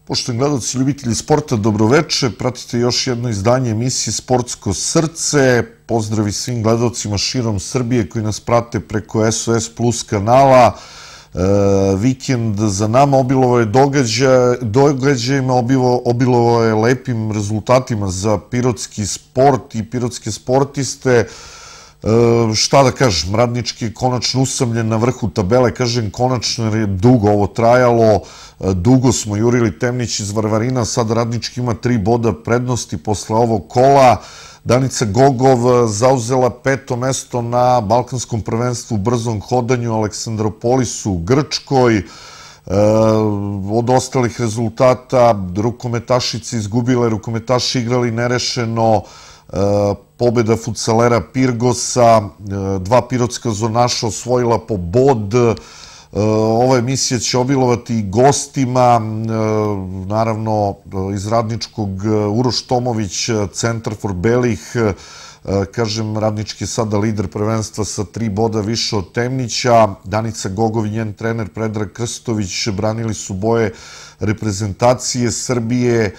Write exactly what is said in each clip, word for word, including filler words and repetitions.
Poštovani gledalci, ljubitelji sporta, dobroveče. Pratite još jedno izdanje emisije Sportsko srce. Pozdravi svim gledalcima širom Srbije koji nas prate preko S O S Plus kanala. Vikend za nama obilovo je događajima, obilovo je lepim rezultatima za pirotski sport i pirotske sportiste. Šta da kažem, Radnički je konačno usamljen na vrhu tabele, kažem konačno jer je dugo ovo trajalo, dugo smo jurili Temnić iz Varvarina, sad Radnički ima tri boda prednosti posle ovog kola. Danica Gogov zauzela peto mesto na Balkanskom prvenstvu u brzom hodanju u Aleksandropolisu u Grčkoj. Od ostalih rezultata rukometašice izgubile, rukometaši igrali nerešeno, pobeda fudsalera Pirgosa, dva pirotska zonaša osvojila po bod. Ova emisija će obilovati i gostima, naravno iz Radničkog Uroš Tomović, centar for belih, kažem Radnički je sada lider prvenstva sa tri boda više od Temnića. Danica Gogov i njen trener Predrag Krstović branili su boje reprezentacije Srbije,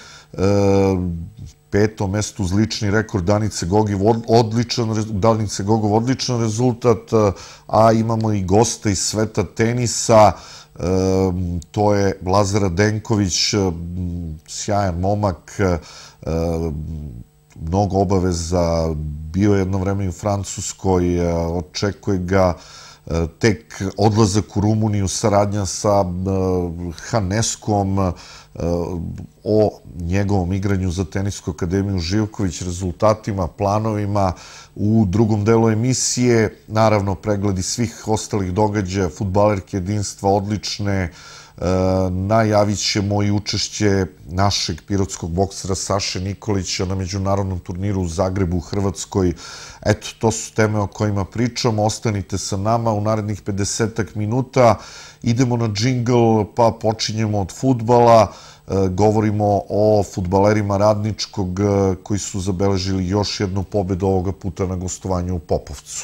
peto mesto uz lični rekord Danice Gogov odličan rezultat, a imamo i gosta iz sveta tenisa, to je Lazar Radenković, sjajan momak, mnogo obaveza, bio je jedno vreme u Francuskoj, očekuje ga tek odlazak u Rumuniju, saradnja sa Haneskom, o njegovom igranju za Tenisku akademiju Živković, rezultatima, planovima u drugom delu emisije. Naravno, pregledi svih ostalih događaja, fudbalerke jedinstva odlične. Najavit ćemo i učešće našeg pirotskog boksera Saše Nikolića na međunarodnom turniru u Zagrebu u Hrvatskoj. Eto, to su teme o kojima pričamo. Ostanite sa nama u narednih pedesetak minuta. Idemo na džingl, pa počinjemo od fudbala. Govorimo o fudbalerima Radničkog koji su zabeležili još jednu pobedu ovoga puta na gostovanju u Popovcu.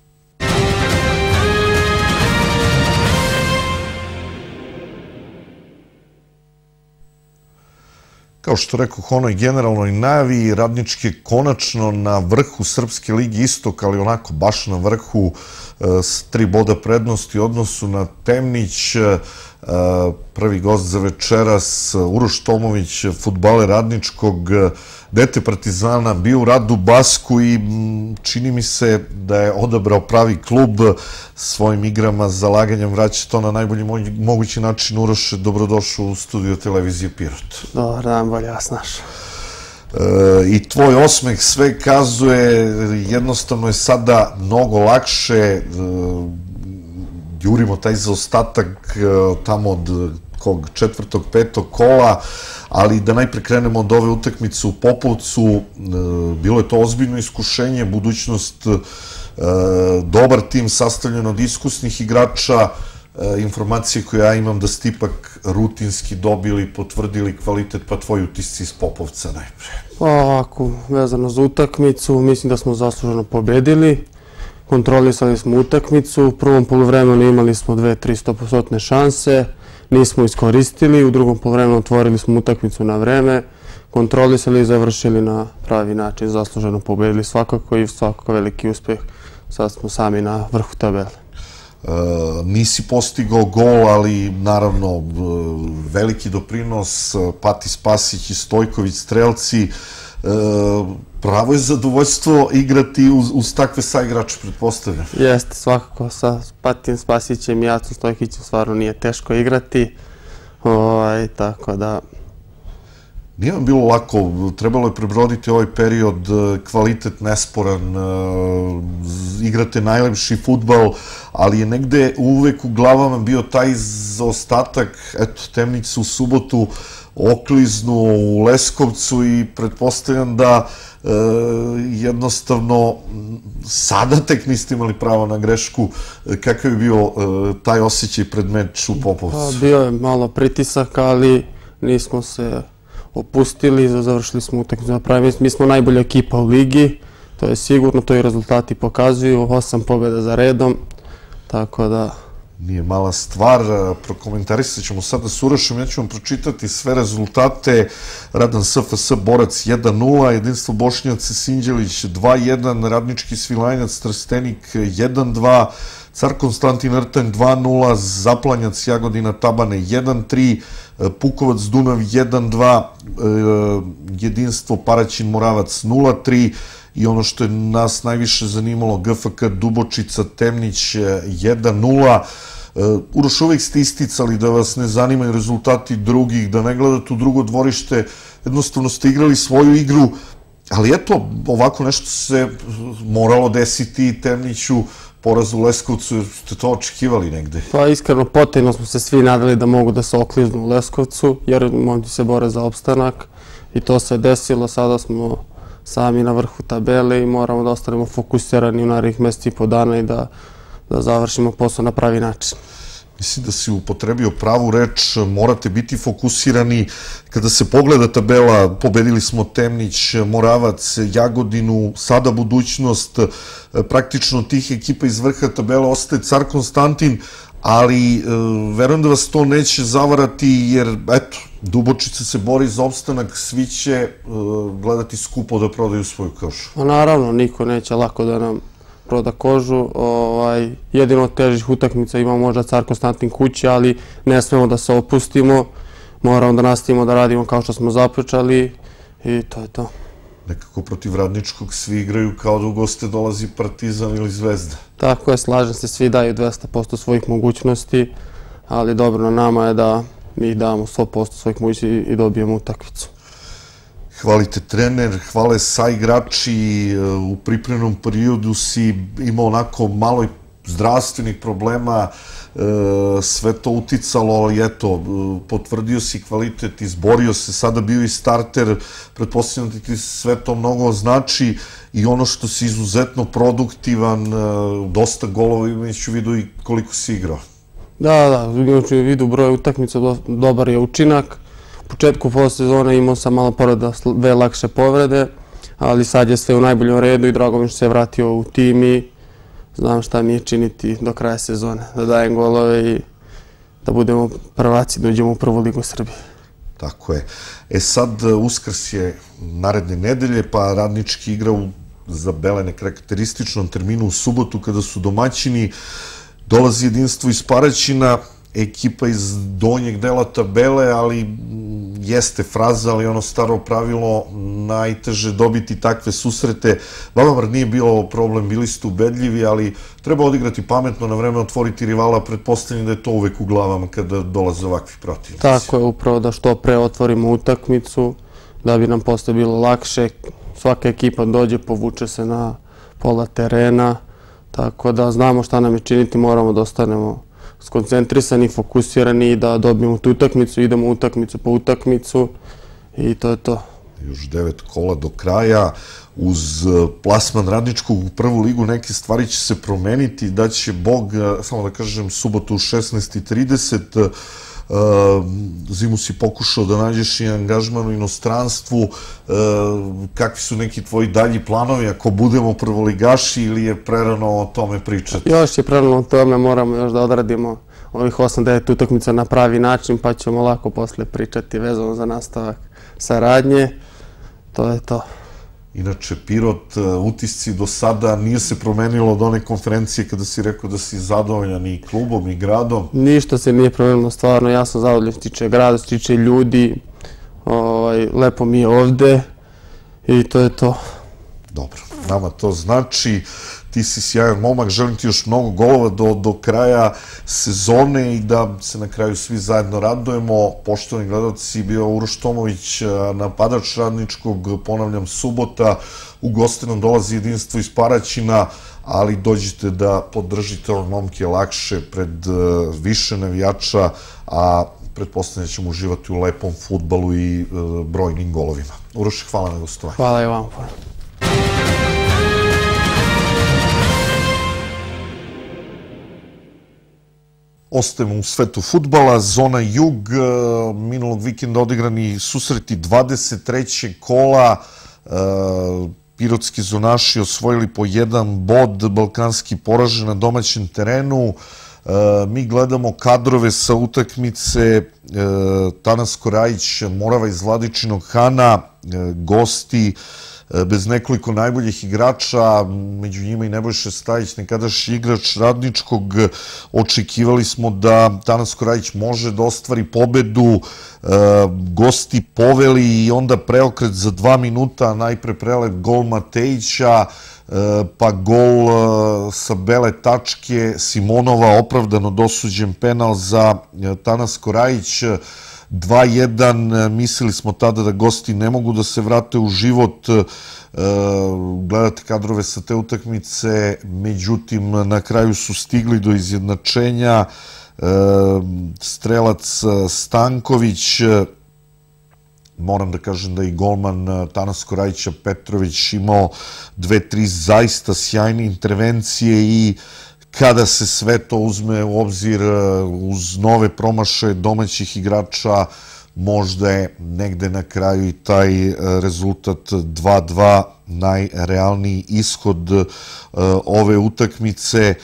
Kao što rekao u onoj generalnoj najavi, Radnički je konačno na vrhu Srpske ligi Istok, ali onako baš na vrhu s tri boda prednosti u odnosu na Temnić. Prvi gost za večeras, Uroš Tomović, fudbaler Radničkog, dete Partizana, bio u Radu Basku i čini mi se da je odabrao pravi klub svojim igrama, zalaganjem, vraća to na najbolji mogući način. Uroše, dobrodošao u studio televizije Pirot. Dobar dan, bolje vas našao. I tvoj osmeh sve kazuje, jednostavno je sada mnogo lakše, jurimo taj zaostatak tamo od kog četvrtog, petog kola, ali da najpre krenemo od ove utakmice u Popovcu. Bilo je to ozbiljno iskušenje, budućnost, dobar tim sastavljen od iskusnih igrača, informacije koje ja imam da ste ipak rutinski dobili, potvrdili kvalitet, pa tvoji utisci iz Popovca najpre. Pa ovako, vezano za utakmicu, mislim da smo zasluženo pobedili. Kontrolisali smo utakmicu, u prvom poluvremenu imali smo dve, tri stopostotne šanse, nismo iskoristili, u drugom poluvremenu otvorili smo utakmicu na vreme, kontrolisali i završili na pravi način, zasluženo pobedili svakako i svakako veliki uspeh, sad smo sami na vrhu tabele. Nisi postigao gol, ali naravno veliki doprinos, Pati Spasić i Stojković strelci. Pravo je zadovoljstvo igrati uz takve saigrače, pretpostavljam. Jeste, svakako sa Patijem Spasićem i Jacom Stojkovićem stvarno nije teško igrati, tako da... Nije vam bilo lako, trebalo je prebroditi ovaj period, kvalitet nesporan, igrate najlepši fudbal, ali je negde uvek u glavama bio taj zaostatak, eto, Temnić se u subotu okliznu u Leskovcu i pretpostavljam da jednostavno sada tek niste imali pravo na grešku. Kakav je bio taj osjećaj pred meč u Popovcu? Bio je malo pritisak, ali nismo se opustili, završili smo utakmicu na pravi mjestu. Mi smo najbolja ekipa u ligi, to je sigurno, to i rezultati pokazuju, osam pobjeda za redom, tako da Nije mala stvar, prokomentarisat ćemo sada s Urošem, ja ću vam pročitati sve rezultate. Radan S F S Borac jedan nula, Jedinstvo Bošnjaci Sinđelić dva jedan, Radnički Svilajnac Trstenik jedan dva, Car Konstantin Rtanj dva nula, Zaplanjac Jagodina Tabane jedan tri, Pukovac Dunav jedan dva, Jedinstvo Paraćin Moravac nula tri i ono što je nas najviše zanimalo G F K Dubočica Temnić jedan nula. Uroš, uvijek ste isticali da vas ne zanimaju rezultati drugih, da ne gledate u drugo dvorište, jednostavno ste igrali svoju igru, ali eto, ovako nešto se moralo desiti Temniću, poraz u Leskovcu, ste to očekivali negde? Pa iskreno, potajno smo se svi nadali da mogu da se okliznu u Leskovcu, jer momci se bore za opstanak i to se desilo, sada smo sami na vrhu tabele i moramo da ostanemo fokusirani u narednih meseci i po dana i da da završimo posao na pravi način. Mislim da si upotrebio pravu reč, morate biti fokusirani. Kada se pogleda tabela, pobedili smo Temnić, Moravac, Jagodinu, sada budućnost, praktično tih ekipa iz vrha tabela ostaje Car Konstantin, ali verujem da vas to neće zavarati, jer, eto, Dubočica se bori za opstanak, svi će gledati skupo da prodaju svoju kožu. Naravno, niko neće lako da nam proda kožu. Jedino od težih utakmica ima možda Car Konstantin kući, ali ne smemo da se opustimo. Moramo da nastavimo da radimo kao što smo započeli i to je to. Nekako protiv Radničkog svi igraju kao da u goste dolazi Partizan ili Zvezda. Tako je, slažem se, svi daju dvesta posto svojih mogućnosti, ali dobro na nama je da mi damo sto posto svojih mogućnosti i dobijemo utakmicu. Hvalite trener, hvale sa igrači, u pripremnom periodu si imao onako malo zdravstvenih problema, sve to uticalo, ali eto, potvrdio si kvalitet, izborio se, sada bio i starter, pretpostavljam da ti sve to mnogo znači i ono što si izuzetno produktivan, dosta golova imajući u vidu i koliko si igrao. Da, da, imajući u vidu broj utakmica, dobar je učinak. U početku posle imao sam malo povreda, dve lakše povrede, ali sad je sve u najboljem redu i drago mi što se vratio u tim i znam šta mi je činiti do kraja sezone, da dajem golove i da budemo prvaci, da uđemo u prvu ligu Srbije. Tako je. E sad, Uskrs je naredne nedelje, pa Radnički igra za Belene karakterističnom terminu u subotu kada su domaćini. Dolazi Jedinstvo iz Paraćina, ekipa iz donjeg dela tabele, ali jeste fraza, ali ono staro pravilo, najteže dobiti takve susrete. Vama bar nije bilo problem, bili ste ubedljivi, ali treba odigrati pametno, na vreme otvoriti rivala, pretpostavljam da je to uvek u glavama kada dolaze ovakvi protivnici. Tako je, upravo da što pre otvorimo utakmicu, da bi nam posle bilo lakše. Svaka ekipa dođe, povuče se na pola terena, tako da znamo šta nam je činiti, moramo da ostanemo skoncentrisani, fokusirani i da dobijemo tu utakmicu, idemo utakmicu po utakmicu i to je to. Još devet kola do kraja, uz plasman Radničkog u prvu ligu neke stvari će se promeniti, da će Bog, samo da kažem, subotu u šesnaest i trideset, zimu si pokušao da nađeš i angažman u inostranstvu, kakvi su neki tvoji dalji planovi ako budemo prvoligaši ili je prerano o tome pričati? Još je prerano o tome, moramo još da odradimo ovih osam devet utakmica na pravi način pa ćemo lako posle pričati vezano za nastavak saradnje, to je to. Inače, Pirot, utisci do sada nije se promenilo od one konferencije kada si rekao da si zadovoljan i klubom i gradom? Ništa se nije promenilo, stvarno, ja sam zadovoljan što tiče grada, što tiče ljudi, lepo mi je ovde i to je to. Dobro, nama to znači, ti si sjajan momak, želim ti još mnogo golova do kraja sezone i da se na kraju svi zajedno radujemo. Poštovani gledalci, bio Uroš Tomović, napadač Radničkog, ponavljam, subota, u goste nam dolazi Jedinstvo iz Paraćina, ali dođite da podržite ovog momke lakše pred više navijača, a pretpostavljam da ćemo uživati u lepom fudbalu i brojnim golovima. Uroš, hvala na gostovanju. Hvala i vam. Ostajemo u svetu fudbala, zona Jug, minulog vikenda odigrani susreti dvadeset trećeg kola, pirotski zonaši osvojili po jedan bod, balkanski poražen na domaćem terenu, Mi gledamo kadrove sa utakmice, Tanas Korajić, Morava iz Vladičinog Hana, gosti bez nekoliko najboljih igrača, među njima i Nebojša Stajić, nekadašnji igrač Radničkog. Očekivali smo da Tanas Korajić može da ostvari pobedu, gosti poveli i onda preokret za dva minuta, najpre prelet gol Matejića, pa gol sa bele tačke Simonova, opravdano dosuđen penal za Tanas Korajić. dva jedan, mislili smo tada da gosti ne mogu da se vrate u život, gledate kadrove sa te utakmice, međutim na kraju su stigli do izjednačenja. Strelac Stanković, moram da kažem da i golman Tanas Korajića Petrović imao dve, tri zaista sjajne intervencije i kada se sve to uzme u obzir uz nove promašaje domaćih igrača, možda je negde na kraju i taj rezultat dva dva najrealniji ishod ove utakmice.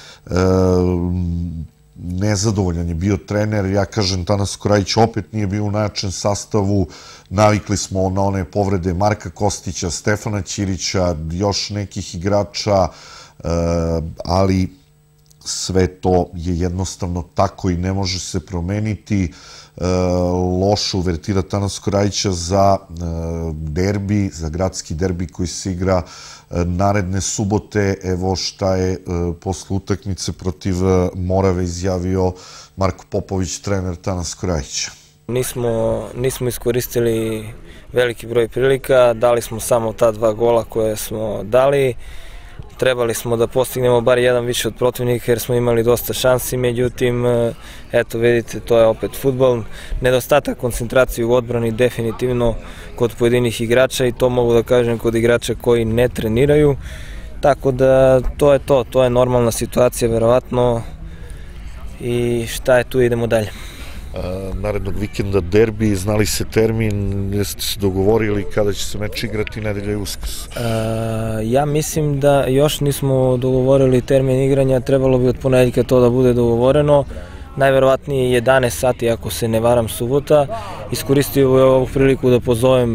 Nezadovoljan je bio trener, ja kažem Tanas Korajić opet nije bio u najjačem sastavu, navikli smo na one povrede Marka Kostića, Stefana Ćirića, još nekih igrača, ali sve to je jednostavno tako i ne može se promeniti. Loša uvertira Tanas Korajića za derbi, za gradski derbi koji se igra naredne subote. Evo šta je posle utakmice protiv Morave izjavio Marko Popović, trener Tanas Korajića. Nismo iskoristili veliki broj prilika, dali smo samo ta dva gola koje smo dali. Trebali smo da postignemo bar jedan više od protivnika jer smo imali dosta šansi, međutim, eto vidite, to je opet fudbal. Nedostatak koncentracije u odbrani definitivno kod pojedinih igrača i to mogu da kažem kod igrača koji ne treniraju. Tako da to je to, to je normalna situacija verovatno i šta je tu, idemo dalje. Narednog vikenda derbi, znali se termin, jeste se dogovorili kada će se meč igrati nedelja i Uskrs? Ja mislim da još nismo dogovorili termin igranja, trebalo bi od ponedeljka to da bude dogovoreno. Najverovatnije jedanaest sati, ako se ne varam, subota. Iskoristio bih ovu priliku da pozovem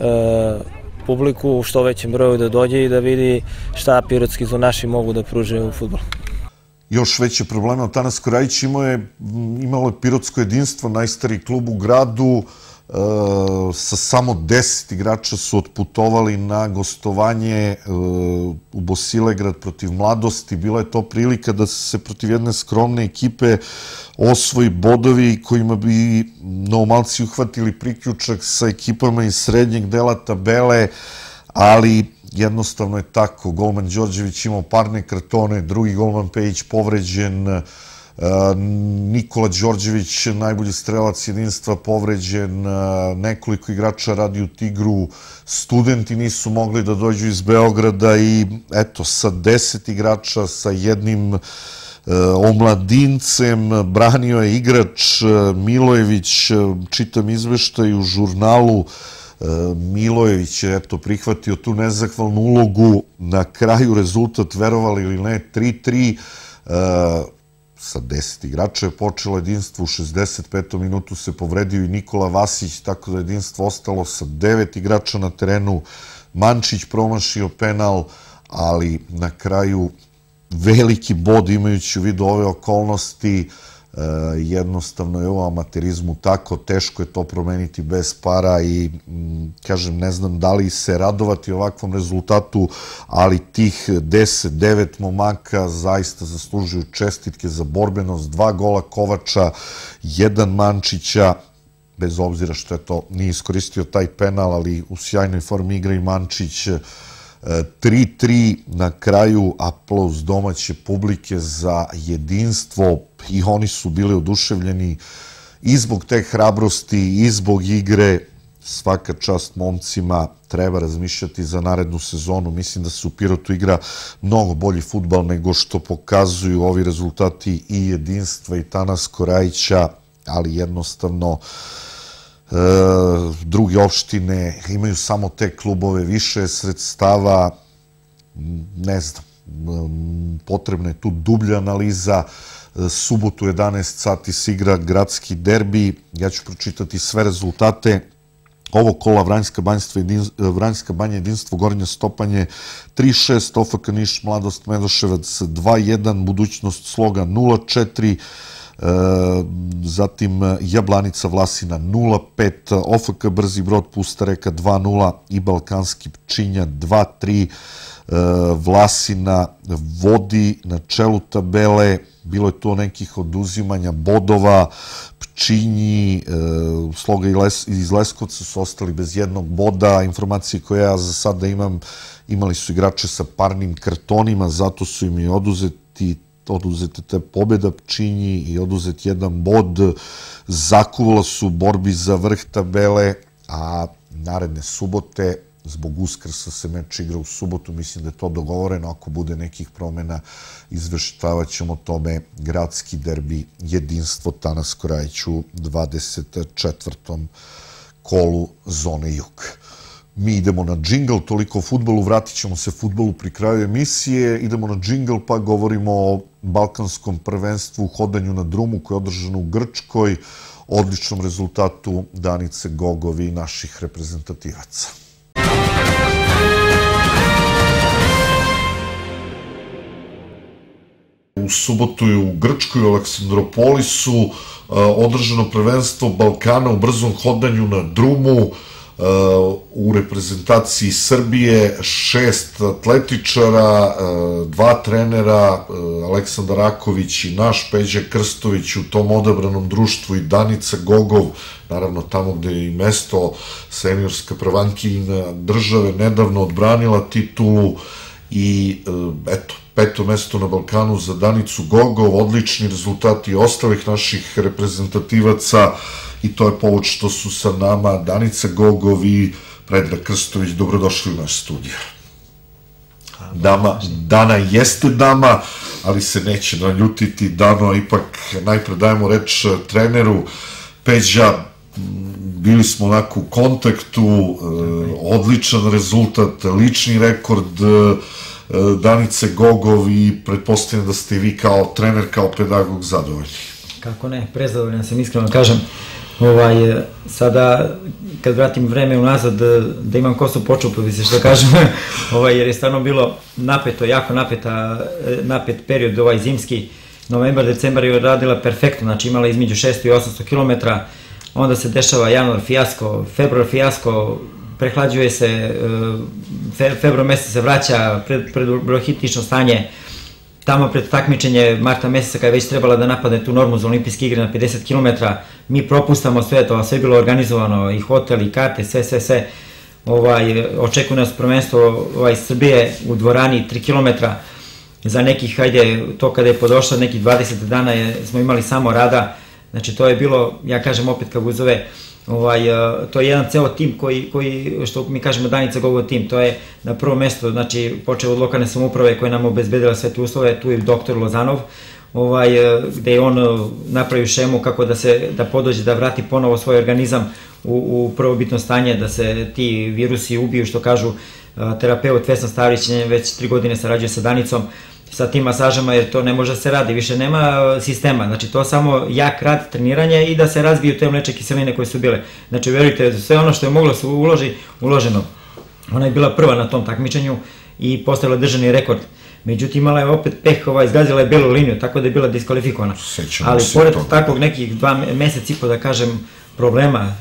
publiku u što većem broju da dođe i da vidi šta pirotski zvonaši mogu da pruže u fudbalu. Još veće probleme. Tanas Korajić imalo je pirotsko jedinstvo, najstariji klub u gradu, sa samo deset igrača su otputovali na gostovanje u Bosilegrad protiv Mladosti. Bila je to prilika da se protiv jedne skromne ekipe osvoji bodovi kojima bi Novomalci uhvatili priključak sa ekipama iz srednjeg dela tabele, ali jednostavno je tako. Golman Đorđević imao parne kartone, drugi golman Pejić povređen, Nikola Đorđević, najbolji strelac jedinstva, povređen, nekoliko igrača radi u Tigru, studenti nisu mogli da dođu iz Beograda i eto, sa deset igrača, sa jednim omladincem, branio je igrač Milojević, čitam izveštaj u žurnalu, Milojević je prihvatio tu nezahvalnu ulogu, na kraju rezultat, verovali ili ne, tri tri, sa deset igrača je počelo jedinstvo, u šezdeset petom minutu se povredio i Nikola Vasić, tako da je jedinstvo ostalo sa devet igrača na terenu. Mančić promašio penal, ali na kraju veliki bod imajući u vidu ove okolnosti. Jednostavno je u amaterizmu tako, teško je to promeniti bez para i kažem, ne znam da li se radovati ovakvom rezultatu, ali tih deset devet momaka zaista zaslužuju čestitke za borbenost, dva gola Kovača, jedan Mančića, bez obzira što je to nije iskoristio taj penal, ali u sjajnoj formi igra i Mančić. tri tri na kraju, aplauz domaće publike za jedinstvo i oni su bili oduševljeni i zbog te hrabrosti i zbog igre. Svaka čast momcima, treba razmišljati za narednu sezonu. Mislim da se u Pirotu igra mnogo bolji fudbal nego što pokazuju ovi rezultati i jedinstva i Tanas Korajića, ali jednostavno druge opštine imaju samo te klubove, više sredstava, ne znam, potrebna je tu dublja analiza, subotu jedanaest sati se igra gradski derbi. Ja ću pročitati sve rezultate ovog kola. Vranjska banja jedinstvo Gornje Stopanje tri šest, O F K Niš Mladost Medoševac dva jedan, Budućnost Sloga nula četiri, zatim Jablanica Vlasina nula pet, O F K Brzi Brod Pusta Reka dva nula i Balkanski Pčinja dva tri. Vlasina vodi na čelu tabele, bilo je to nekih oduzimanja bodova, Pčinji, Sloga iz Leskovca su ostali bez jednog boda. Informacije koje ja za sada imam, imali su igrače sa parnim kartonima, zato su im i oduzeti oduzete te pobjeda Pčinji i oduzet jedan bod. Zakuvala su borbi za vrh tabele, a naredne subote, zbog Uskrsa se meč igra u subotu, mislim da je to dogovoreno, ako bude nekih promjena izveštavat ćemo tome. Gradski derbi jedinstvo Tanas Korajić u dvadeset četvrtom kolu zone jug. Mi idemo na džingl, toliko o futbolu, vratit ćemo se futbolu pri kraju emisije. Idemo na džingl pa govorimo o balkanskom prvenstvu, hodanju na drumu koje je održano u Grčkoj, odličnom rezultatu Danice Gogovi i naših reprezentativaca. U subotu je u Grčkoj, u Aleksandropolisu, održano prvenstvo Balkana u brzom hodanju na drumu. U reprezentaciji Srbije šest atletičara, dva trenera, Aleksandar Raković i naš Peđa Krstović u tom odabranom društvu i Danica Gogov, naravno tamo gde je i mesto, seniorska prvankinja države, nedavno odbranila titulu i eto, peto mesto na Balkanu za Danicu Gogov, odlični rezultati ostalih naših reprezentativaca i to je povod što su sa nama Danica Gogov i Predrag Krstović. Dobrodošli u naš studio. Dana jeste dama, ali se neće naljutiti. Dano, ipak najpre dajemo reč treneru. Peđa, bili smo onako u kontaktu, odličan rezultat, lični rekord Danice Gogov i pretpostavljam da ste i vi kao trener, kao pedagog zadovoljni. Kako ne, prezadovoljan sam, iskreno kažem. Sada, kad vratim vreme unazad, da imam kosu počupu, bi se što kažem, jer je stvarno bilo napeto, jako napet period, ovaj zimski, novembar, decembar je radila perfektno, znači imala između šesto i osamsto kilometara, onda se dešava januar fijasko, februar fijasko, prehlađuje se, februar mesec se vraća pred brohitično stanje, tamo pred takmičenje marta meseca kada je već trebala da napadne tu normu za olimpijske igre na pedeset kilometara, mi propustamo sve to, sve je bilo organizovano, i hotel, i karte, sve, sve, sve. Očekuje nas prvenstvo Srbije u dvorani tri kilometra, za nekih, hajde, to kada je podošla, nekih dvadeset dana smo imali samo rada, znači to je bilo, ja kažem opet kako zove, to je jedan ceo tim koji, što mi kažemo Danica Gogov tim, to je na prvo mesto, znači počeo od lokalne samouprave koje nam obezbedila sve te uslove, tu je doktor Lozanov, gde je on napravio šemu kako da podođe, da vrati ponovo svoj organizam u prvobitno stanje, da se ti virusi ubiju, što kažu terapeut Vesna Stavrić, već tri godine sarađuje sa Danicom, sa tim masažama, jer to ne može da se radi, više nema sistema, znači to samo jak rad, treniranje i da se razbiju te mleče kiseline koje su bile. Znači, verujte, sve ono što je moglo se uloži, uloženo. Ona je bila prva na tom takmičenju i postavila državni rekord. Međutim, imala je opet peh, izgazila je belu liniju, tako da je bila diskvalifikovana. Ali pored takvog nekih dva mesec i po, da kažem, problema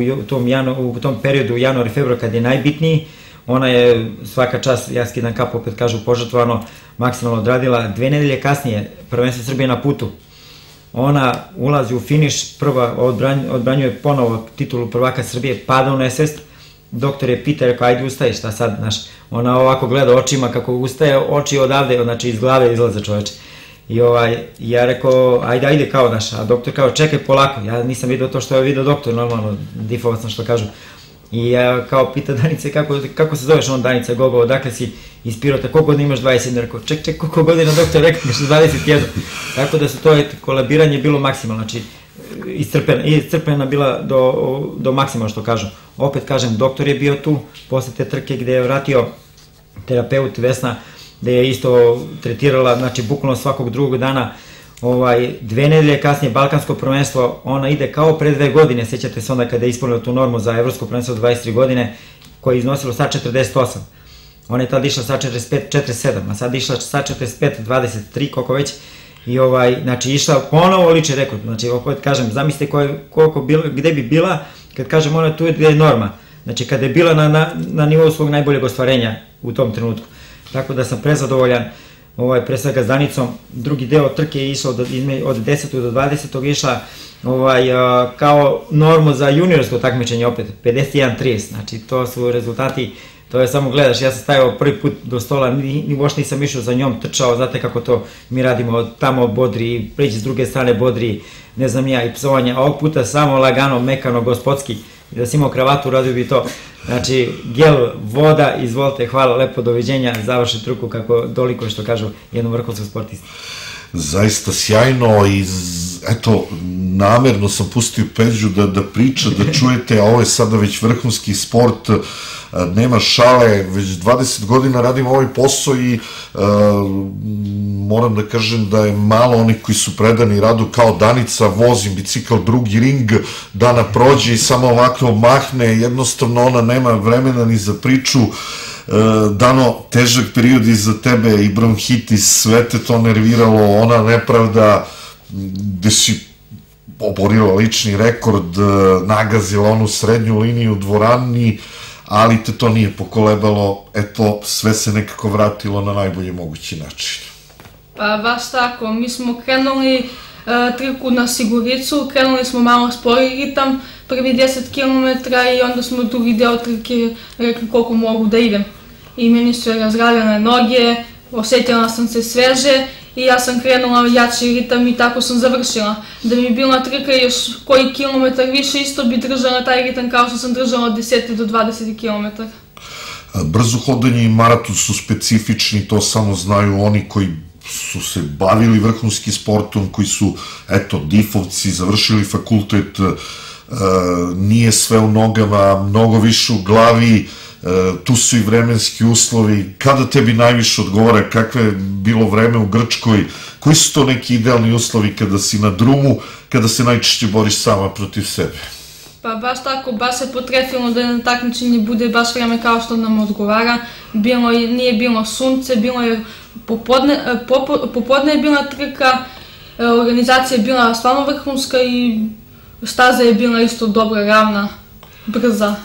u tom periodu, januar i februar, kad je najbitniji, ona je svaka čast, ja skidam kapu, opet kažu, požrtvovano, maksimalno odradila. Dve nedelje kasnije, prvenstvo Srbije na putu, ona ulazi u finiš, prva odbranjuje ponovo titulu prvaka Srbije, pada u nesvest, doktor je pita, rekao, ajde ustaje, šta sad, znaš, ona ovako gleda očima, kako ustaje, oči odavde, znači iz glave izlaze čoveče. I ja rekao, ajde, ajde, kao, znaš, a doktor kao, čekaj polako, ja nisam vidio to što je vidio doktor, normalno, difovat sam što kažu. I ja kao pita Danice, kako se zoveš on Danica Gogov, odakle si iz Pirota, koliko godina imaš dvadeset jedan, rekao, ček, ček, koliko godina doktor, rekao, imaš dvadeset jedan. Tako da su to kolabiranje bilo maksimalno, znači iscrpljena bila do maksimalno što kažu. Opet kažem, doktor je bio tu, posle te trke gde je vratio terapeut Vesna, gde je isto tretirala, znači bukvalno svakog drugog dana Dve nedelje kasnije Balkansko prvenstvo, ona ide kao pre dve godine, sećate se onda kada je ispunila tu normu za Evropsko prvenstvo od dvadeset tri godine, koje je iznosilo sad četrdeset osam. Ona je tada išla sa četrdeset pet četrdeset sedam, a sad išla sa četrdeset pet dvadeset tri, koliko već, i znači išla ponovo liči rekord. Znači, opet kažem, zamislite gde bi bila, kad kažem ona tu je norma, znači kada je bila na nivou svog najboljeg ostvarenja u tom trenutku. Tako da sam prezadovoljan, pre svega s Danicom. Drugi deo trke je išao od desetog do dvadesetog išla kao normu za juniorsko takmičenje opet, pedeset jedan trideset, znači to su rezultati, to je samo gledaš, ja sam stavio prvi put do stola, ni uopšte nisam išao za njom, trčao, znate kako to mi radimo, tamo bodri, preći s druge strane bodri, ne znam ja, i psovanja, a ovog puta samo lagano, mekano, gospodski, da si imao kravatu, radio bi to. Znači, gel, voda, izvolite, hvala, lepo, doviđenja, završi truku kako doliko što kažu jednom vrhunskom sportistu. Zaista sjajno i eto, namerno sam pustio Peđu da priča, da čujete, a ovo je sada već vrhunski sport, nema šale, već dvadeset godina radim ovaj posao i moram da kažem da je malo onih koji su predani radu kao Danica, vozim bicikl drugi ring, dana prođe i samo ovako mahne, jednostavno ona nema vremena ni za priču. Dano, težak period iza tebe i bronhitis, sve te to nerviralo, ona nepravda gde si oborila lični rekord, nagazila onu srednju liniju u dvorani, ali te to nije pokolebalo, eto, sve se nekako vratilo na najbolji mogući način. Pa baš tako, mi smo krenuli trku na siguricu, krenuli smo malo spori ritam, prvi deset kilometara i onda smo drugi deo trke rekli koliko mogu da idem. I meni su razgravljene noge, osjetila sam se sveže i ja sam krenula jači ritam i tako sam završila. Da mi je bila trka još koji kilometar više, isto bi držala taj ritam kao što sam držala od deset do dvadeset kilometara. Brzo hodanje i maraton su specifični, to samo znaju oni koji su se bavili vrhunskim sportom, koji su, eto, difovci, završili fakultet, nije sve u nogama, mnogo više u glavi, tu su i vremenski uslovi. Kada tebi najviše odgovara, kakve je bilo vreme u Grčkoj, koji su to neki idealni uslovi kada si na drumu, kada se najčešće boriš sama protiv sebe? Pa baš tako, baš se potrefilo da na takmičenje bude baš vreme kao što nam odgovara. Nije bilo sunce, bilo je popodne je bila trka, organizacija je bila stvarno vrhunska i staza je bila isto dobra, ravna, brza.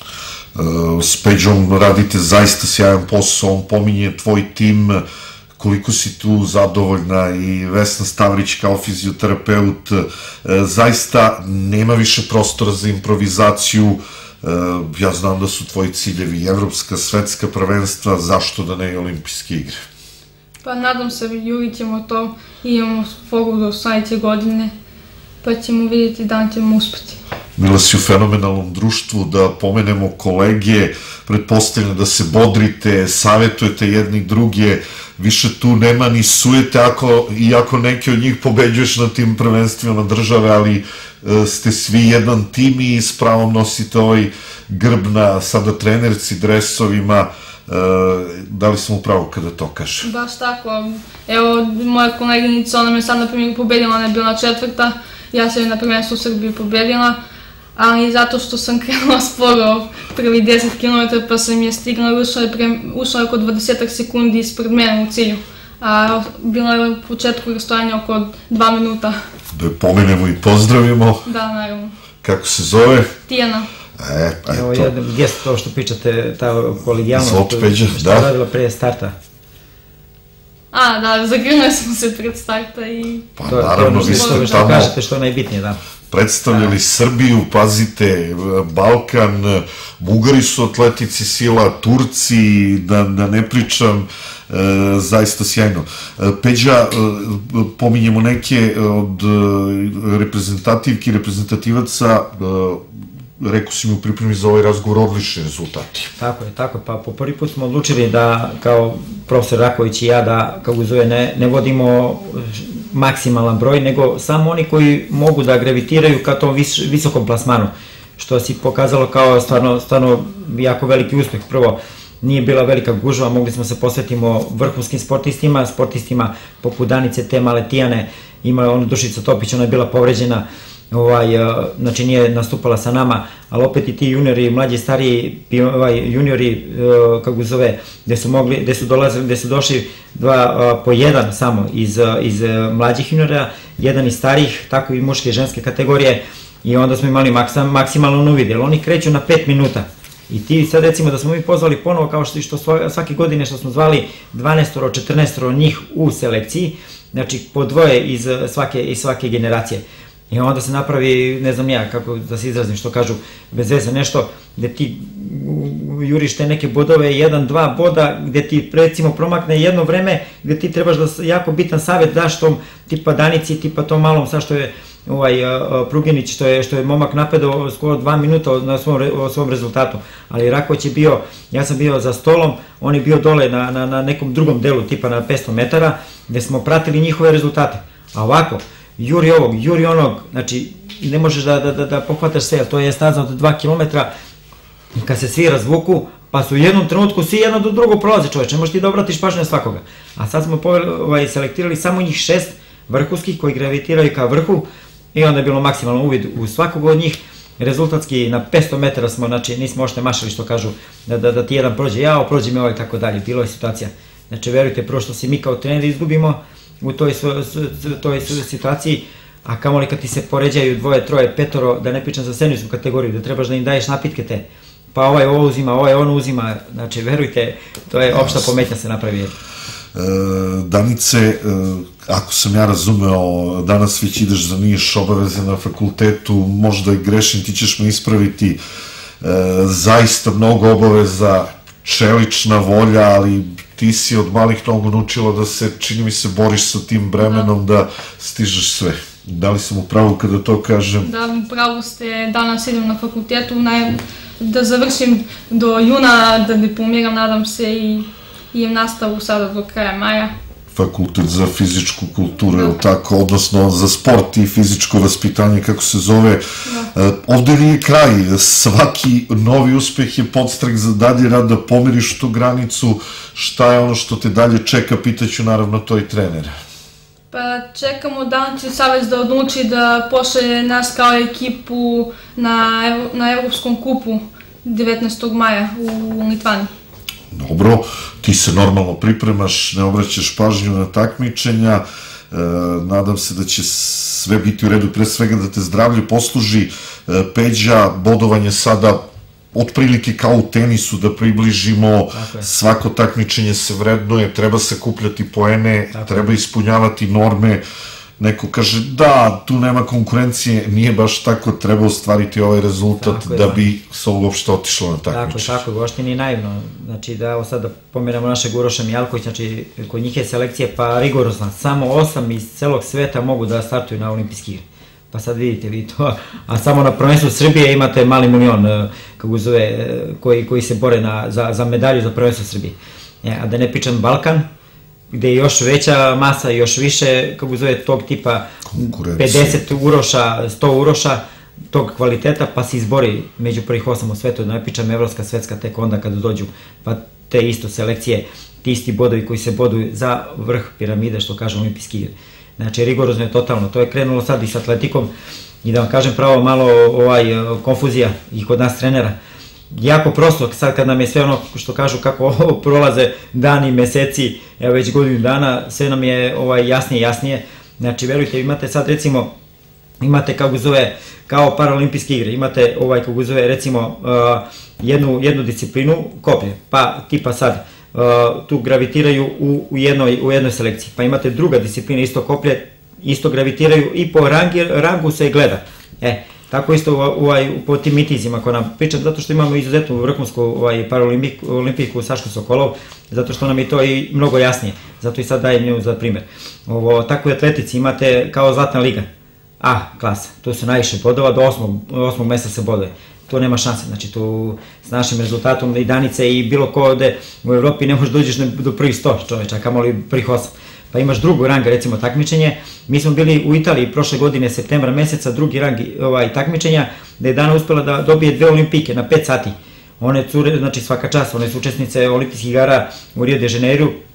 S Peđom radite zaista sjajan posao, on pominje tvoj tim, koliko si tu zadovoljna i Vesna Stavrić kao fizioterapeut, zaista nema više prostora za improvizaciju, ja znam da su tvoji ciljevi evropska, svetska prvenstva, zašto da ne i olimpijske igre? Pa nadam se, jurit ćemo to, imamo fogu do sledeće godine, pa ćemo vidjeti da li ćemo uspeti. Bila si u fenomenalnom društvu, da pomenemo kolege, pretpostavljam da se bodrite, savjetujete jedni druge, više tu nema ni sujete, iako neke od njih pobeđuješ na tim prvenstvima države, ali ste svi jedan tim i s pravom nosite ovaj grb na sada trenerci, dresovima. Da li sam upravo kada to kažem? Baš tako, evo moja koleginica, ona me sad na primjer pobedila, ona je bila četvrta, ja sam je na prvenstvu u Srbiji pobedila, ali zato što sam krenula sporo prvi deset kilometara pa sam je stigla i ušla je oko dvadeset sekundi ispred mene u cilju, a bila je u početku rastojanja oko dva minuta. Da je pomenemo i pozdravimo. Da, naravno. Kako se zove? Tijana. Evo jedan gest to što pričate, ta kolegijalnost, što je radila pre starta. A, da, zagrnuli smo se pred starta i... Pa naravno, vi ste tamo... Što kažete što je najbitnije, da. Predstavljali Srbiju, pazite, Balkan, Bugari su atletici sila, Turci, da ne pričam, zaista sjajno. Peđa, pominjemo neke od reprezentativki, reprezentativaca, rekao si mi u pripremi za ovaj razgovor, odlični rezultati. Tako je, tako je, pa po prvi put smo odlučili da, kao profesor Raković i ja, da, kako zove, ne vodimo maksimalan broj, nego samo oni koji mogu da gravitiraju ka tom visokom plasmanu, što si pokazalo kao stvarno jako veliki uspeh. Prvo, nije bila velika gužva, mogli smo se posvetimo vrhunskim sportistima, sportistima poput Danice, te Maletijane ima ona Dušica Topić, ona je bila povređena, znači nije nastupala sa nama, ali opet i ti juniori, mlađi, stariji juniori, kako zove, gde su mogli, gde su dolazili, gde su došli dva po jedan samo iz mlađih juniora, jedan iz starijih, tako i muške i ženske kategorije, i onda smo imali maksimalno uvid, jer oni kreću na pet minuta. I ti sad recimo da smo mi pozvali ponovo, kao što svake godine što smo zvali dvanaestoro, četrnaestoro njih u selekciji, znači po dvoje iz svake generacije. I onda se napravi, ne znam ja, kako da se izrazim, što kažu, bez veze nešto, gde ti juriš te neke bodove, jedan, dva boda, gde ti recimo promakne jedno vreme, gde ti trebaš da jako bitan savjet daš tom tipa Danici, tipa tom malom, sad što je Pruginić, što je momak napredao skoro dva minuta na svom rezultatu, ali Raković je bio, ja sam bio za stolom, on je bio dole na nekom drugom delu, tipa na petsto metara, gde smo pratili njihove rezultate, a ovako, juri ovog, juri onog, znači ne možeš da pohvataš sve, to je staza od dva kilometra, kad se svi razvuku, pa su u jednom trenutku svi jedno do drugog prolaze, čoveč, ne možeš ti da obratiš pažnju na svakoga. A sad smo selektirali samo njih šest vrhunskih koji gravitiraju ka vrhu i onda je bilo maksimalno uvid u svakog od njih. Rezultatski na petsto metara smo, znači nismo ošte mašali što kažu da ti jedan prođe, jao, prođe mi ovaj i tako dalje, bilo je situacija. Znači verujte, prvo što se mi kao treneri izgubimo u toj situaciji, a kamoli kad ti se poređaju dvoje, troje, petoro, da ne pričam za seniorsku kategoriju, da trebaš da im daješ napitke te, pa ovaj ovo uzima, ovaj ono uzima, znači verujte, to je opšta pometnja se napravi. Danice, ako sam ja razumeo, danas već ideš za Niš, obaveze na fakultetu, možda i grešim, ti ćeš me ispraviti, zaista mnogo obaveza, čelična volja, ali ti si od malih nogu naučila da se, čini mi se, boriš sa tim bremenom, da stižeš sve. Da li sam u pravu kada to kažem? Da, u pravu ste, danas idem na fakultetu, da završim do juna, da diplomiram, nadam se, i imam nastavu sada do kraja maja. Fakultet za fizičku kulturu, je li tako, odnosno za sport i fizičko vaspitanje, kako se zove. Ovde nije kraj, svaki novi uspeh je podstrek za dalje rad, da pomiriš tu granicu. Šta je ono što te dalje čeka, pitaću naravno to i trenera. Pa čekamo Danici savez da odluči da pošalje nas kao ekipu na Evropskom kupu devetnaestog maja u Litvani. Dobro, ti se normalno pripremaš, ne obraćaš pažnju na takmičenja, nadam se da će sve biti u redu, pre svega da te zdravlje posluži. Peđa, bodovanje sada otprilike kao u tenisu, da približimo, svako takmičenje se vrednuje, treba sakupljati poene, treba ispunjavati norme. Neko kaže da, tu nema konkurencije, nije baš tako, treba ostvariti ovaj rezultat da bi se uopšte otišlo na takmičenje. Tako, tako, uopšte nije naivno. Znači da evo sad da pomeramo našeg Uroša Mijalković, znači kod njih je selekcija pa rigorozna, samo osam iz celog sveta mogu da startuju na olimpijski igre. Pa sad vidite vi to, a samo na prvenstvu Srbije imate mali milion, kako zove, koji se bore za medalju za prvenstvo Srbije. A da ne pričam Balkan, gde je još veća masa, još više, kako zove, tog tipa pedeset uroša, sto uroša, tog kvaliteta, pa se izbori među prvih osam u svetu, da ne pričam evropska, svetska, tek onda kada dođu, pa te isto selekcije, ti isti bodovi koji se boduju za vrh piramide, što kažem, olimpijski igre. Znači, rigorozno je totalno, to je krenulo sad i s atletikom, i da vam kažem pravo malo konfuzija i kod nas trenera. Jako prosto, sad kad nam je sve ono što kažu kako prolaze dani, meseci, evo već godinu dana, sve nam je jasnije i jasnije. Znači, verujte, imate sad recimo, imate kako zove, kao paraolimpijske igre, imate ovaj kako zove recimo jednu disciplinu, koplje, pa tipa sad tu gravitiraju u jednoj selekciji, pa imate druga disciplina, isto koplje, isto gravitiraju i po rangu se gleda. E, tako isto po tim mitizima koje nam pričam, zato što imamo izuzetnu vrhunsku paraolimpijku Sašku Sokolov, zato što nam je to i mnogo jasnije, zato i sad dajem nju za primer. Tako i atletici imate kao Zlatna liga, A klasa, tu su najviše bodova, do osmog mesta se boduje, tu nema šanse, znači tu s našim rezultatom i Danice i bilo ko ovde u Evropi ne možeš dođeš do prvih sto čoveča, kamoli prvih osam. Pa imaš drugu ranga, recimo takmičenje, mi smo bili u Italiji prošle godine, septembra meseca, drugi rang takmičenja, da je Dana uspela da dobije dve olimpijke na pet sati. One cure, znači svaka čast, one su učesnice olimpijskih igara u Rio de Janeiro,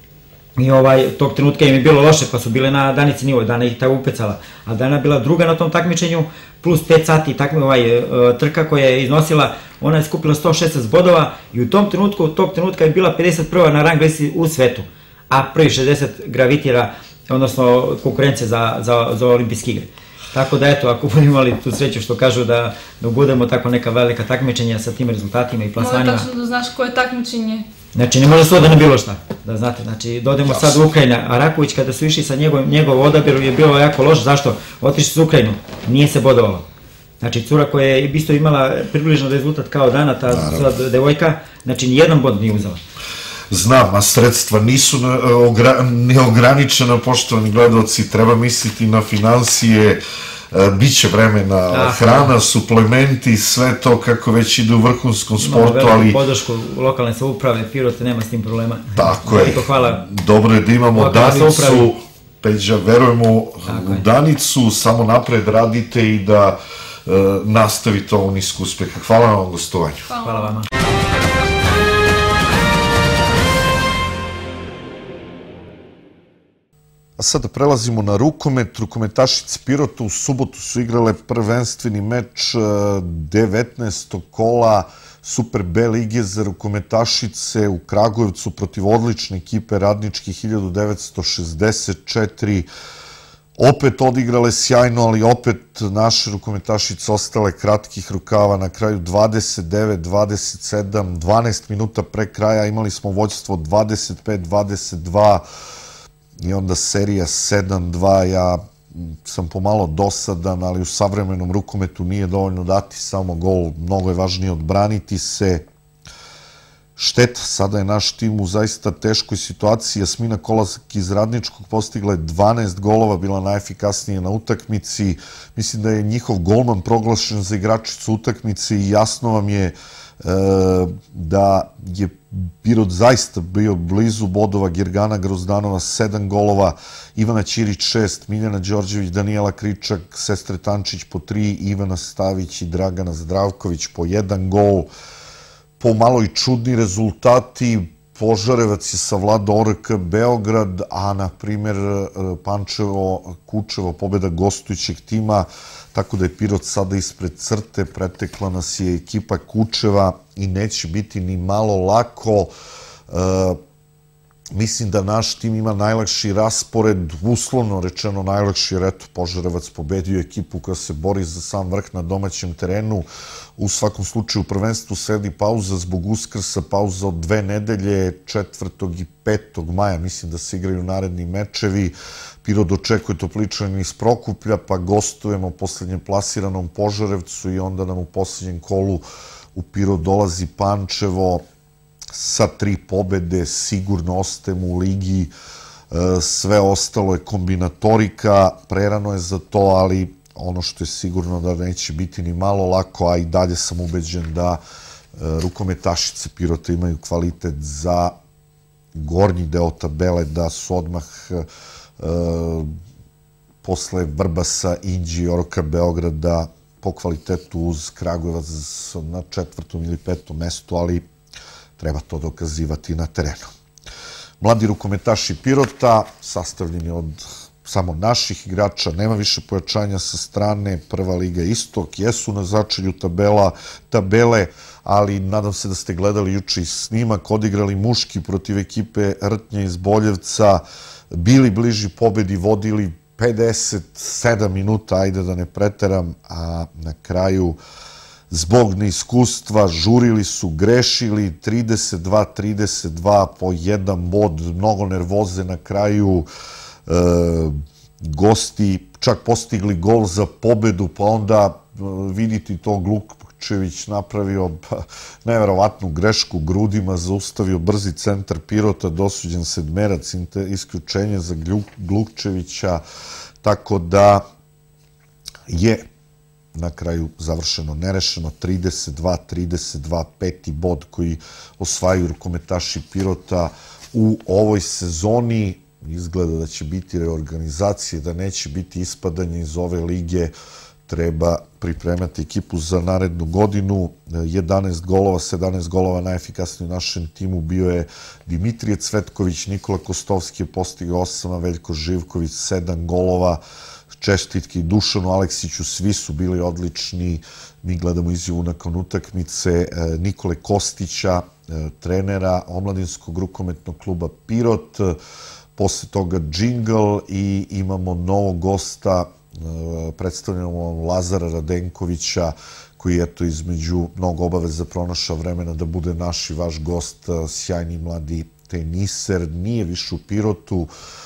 I ovaj, tog trenutka im je bilo loše, pa su bile na Danici nivo, Dana ih tako upecala. A Dana je bila druga na tom takmičenju, plus pet sati takme, ovaj, trka koja je iznosila, ona je skupila sto šesnaest bodova i u tom trenutku, tog trenutka je bila pedeset prva na rang listi u svetu, a prvi šezdeset gravitira, odnosno konkurencije za, za, za olimpijske igre. Tako da eto, ako budemo imali tu sreću što kažu da, da budemo tako neka velika takmičenja sa tim rezultatima i plasmanima. Mora tačno da znaš koje takmičenje. Znači, ne može sve da ne bilo šta, da znate, znači, dodemo sad u Ukrajina, a Raković kada su išli sa njegov, njegov odabir je bilo jako loš, zašto? Otišli su u Ukrajinu, nije se bodovalo. Znači, cura koja je isto imala približno rezultat kao Dana, ta sad devojka, znači, nijedan bod nije uzela. Znam, a sredstva nisu neograničena, poštovani gledalci, treba misliti na finansije, biće vremena, hrana, suplementi, sve to kako već ide u vrhunskom sportu, ali... Imamo veliku podršku lokalne samouprave, Pirote nema s tim problema. Tako je, dobro je da imamo Danicu, Peđa, verujemo u Danicu, samo napred radite i da nastavite ovom nisku uspeha. Hvala vam gostovanju. Hvala vama. A sada prelazimo na rukomet. Rukometašice Pirota u subotu su igrale prvenstveni meč devetnaestog kola Super B lige za rukometašice u Kragujevcu protiv odlične ekipe Radnički hiljadu devetsto šezdeset četiri. Opet odigrale sjajno, ali opet naše rukometašice ostale kratkih rukava. Na kraju dvadeset devet dvadeset sedam, dvanaest minuta pre kraja imali smo vođstvo dvadeset pet dvadeset dva i onda serija sedam dva. Ja sam pomalo dosadan, ali u savremenom rukometu nije dovoljno dati samo gol, mnogo je važnije odbraniti se. Šteta, sada je naš tim u zaista teškoj situaciji. Jasmina Kolazak iz Radničkog postigla je dvanaest golova, bila najefikasnije na utakmici. Mislim da je njihov golman proglašen za igračicu utakmice i jasno vam je da je Pirot zaista bio blizu bodova. Girgana Grozdanova sedam golova, Ivana Ćirić šest, Miljana Đorđević, Danijela Kričak, Sestre Tančić po tri, Ivana Stavić i Dragana Zdravković po jedan gol. Pomalo i čudni rezultati. Požarevac je savladao O R K Beograd, a na primjer Pančevo, Kučevo, pobjeda gostujućeg tima, tako da je Pirot sada ispred crte, pretekla nas je ekipa Kučeva i neće biti ni malo lako. Mislim da naš tim ima najlakši raspored, uslovno rečeno najlakši, jer eto, Požarevac pobedio ekipu koja se bori za sam vrh na domaćem terenu. U svakom slučaju u prvenstvu sledi pauza zbog Uskrsa, pauza od dve nedelje, četvrtog i petog maja, mislim da se igraju naredni mečevi. Pirot dočekuje Topličanin iz Prokuplja, pa gostujemo poslednjem plasiranom Požarevcu i onda nam u poslednjem kolu u Pirot dolazi Pančevo. Sa tri pobede sigurno ostajemo u ligi, sve ostalo je kombinatorika, prerano je za to, ali ono što je sigurno da neće biti ni malo lako, a i dalje sam ubeđen da rukometašice Pirota imaju kvalitet za gornji deo tabele, da su odmah posle Vrbasa, Inđi i O R K Beograda po kvalitetu uz Kragujevac na četvrtom ili petom mestu, ali treba to dokazivati na terenu. Mladi rukometaši Pirota, sastavljeni od samo naših igrača, nema više pojačanja sa strane, Prva liga Istok, jesu na začelju tabele, ali nadam se da ste gledali juče i snimak, odigrali muški protiv ekipe Rtnje iz Boljevca, bili bliži pobedi, vodili pedeset sedam minuta, ajde da ne preteram, a na kraju zbog neiskustva žurili su, grešili, trideset dva trideset dva po jedan bod, mnogo nervoze na kraju, gosti čak postigli gol za pobedu, pa onda vidite to Glukčević napravio neverovatnu grešku grudima, zaustavio brzi centar Pirota, dosuđen sedmerac, isključenje za Glukčevića, tako da je na kraju završeno nerešeno, trideset dva trideset dva, peti bod koji osvajaju rukometaši Pirota u ovoj sezoni. Izgleda da će biti reorganizacije, da neće biti ispadanje iz ove lige, treba pripremati ekipu za narednu godinu. jedanaest golova, sedamnaest golova, najefikasniji u našem timu bio je Dimitrije Cvetković, Nikola Kostovski je postigao osam, a Veljko Živković sedam golova. Čestitke Dušanu Aleksiću, svi su bili odlični. Mi gledamo izjavu nakon utakmice Nikole Kostića, trenera omladinskog rukometnog kluba Pirot. Posle toga džingl i imamo novog gosta, predstavljamo Lazara Radenkovića, koji je to između mnogo obaveza pronašao vremena da bude naš i vaš gost, sjajni mladi teniser, nije više u Pirotu,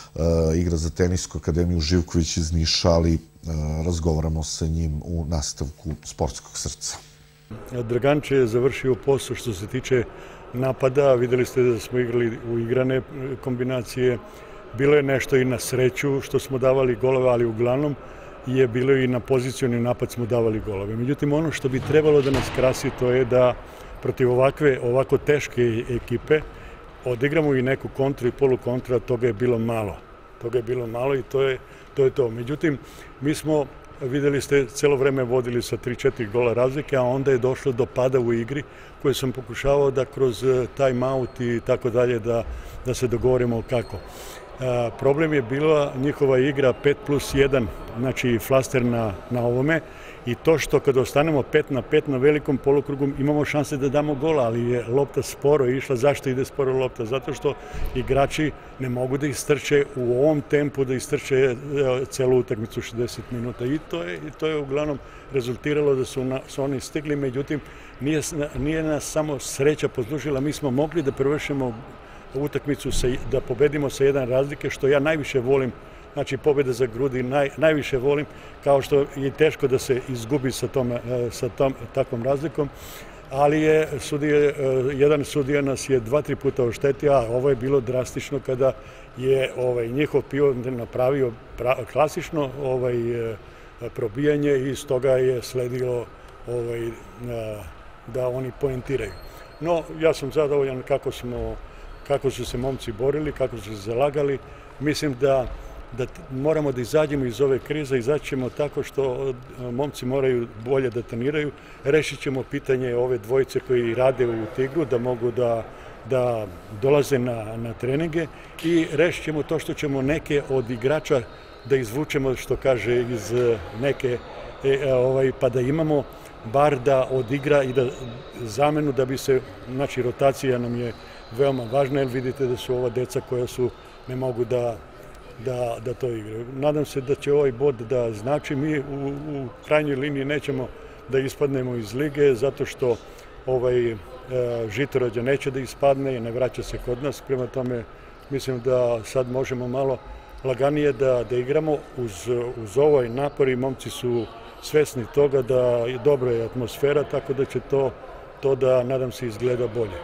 igra za Tenisku akademiju Živković iz Niša, ali razgovaramo sa njim u nastavku Sportskog srca. Draganče je završio posao što se tiče napada, videli ste da smo igrali u igrane kombinacije, bilo je nešto i na sreću što smo davali golove, ali uglavnom je bilo i na pozicioni napad smo davali golove. Međutim, ono što bi trebalo da nas krasi to je da protiv ovakve, ovako teške ekipe odigramo i neku kontru i polukontru, a toga je bilo malo. Toga je bilo malo i to je to. Je to. Međutim, mi smo, videli ste, celo vreme vodili sa tri četiri gola razlike, a onda je došlo do pada u igri koje sam pokušavao da kroz time out i tako dalje da se dogovorimo kako. Problem je bila njihova igra pet plus jedan, znači flaster na ovome, i to što kada ostanemo pet na pet na velikom polukrugu imamo šanse da damo gola, ali je lopta sporo išla. Zašto ide sporo lopta? Zato što igrači ne mogu da istrče u ovom tempu, da istrče celu utakmicu šezdeset minuta, i to je uglavnom rezultiralo da su oni stigli. Međutim, nije nas samo sreća poslužila, mi smo mogli da prevršimo utakmicu, da pobedimo sa jedan razlike, što ja najviše volim. Znači, pobjeda za grudi najviše volim, kao što je teško da se izgubi sa takvom razlikom, ali je jedan sudija nas je dva, tri puta oštetio, a ovo je bilo drastično kada je njihov pivot napravio klasično probijanje i iz toga je sledilo da oni poentiraju. No, ja sam zadovoljan kako smo kako su se momci borili, kako su se zalagali. Mislim da moramo da izađemo iz ove krize, izaći ćemo tako što momci moraju bolje da treniraju, rešit ćemo pitanje ove dvojice koji rade u Tigru, da mogu da dolaze na treninge, i rešit ćemo to što ćemo neke od igrača da izvučemo, što kaže, iz neke, pa da imamo bar da odigra i da zamenu da bi se, znači rotacija nam je veoma važna, jer vidite da su ova deca koja su, ne mogu da to igraju. Nadam se da će ovaj bod da znači. Mi u krajnjoj liniji nećemo da ispadnemo iz lige, zato što Žitorađa neće da ispadne i ne vraća se kod nas. Prema tome, mislim da sad možemo malo laganije da igramo uz ovaj napor, i momci su svesni toga da je dobra atmosfera, tako da će to da, nadam se, izgleda bolje.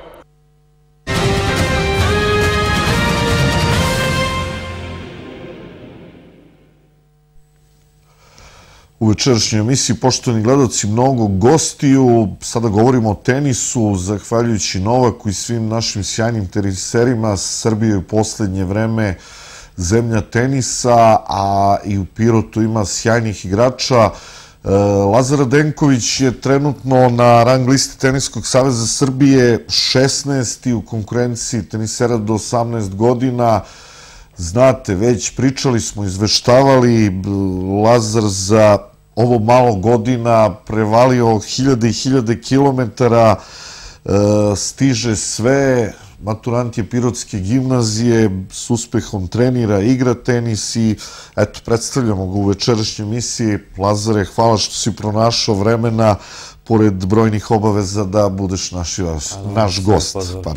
U večerašnjoj emisiji, poštovani gledalci, mnogo gostiju. Sada govorimo o tenisu. Zahvaljujući Novaku i svim našim sjajnim teniserima, Srbija je u poslednje vreme zemlja tenisa, a i u Pirotu ima sjajnih igrača. Lazar Radenković je trenutno na rang listi Teniskog saveza Srbije šesnaesti u konkurenciji tenisera do osamnaest godina. Znate, već pričali smo, izveštavali, Lazar za ovo malo godina prevalio hiljade i hiljade kilometara, stiže sve, maturant je Pirotske gimnazije, s uspehom trenira, igra tenis i eto, predstavljamo ga u večerašnjoj emisiji. Lazare, hvala što si pronašao vremena, pored brojnih obaveza, da budeš naš gost.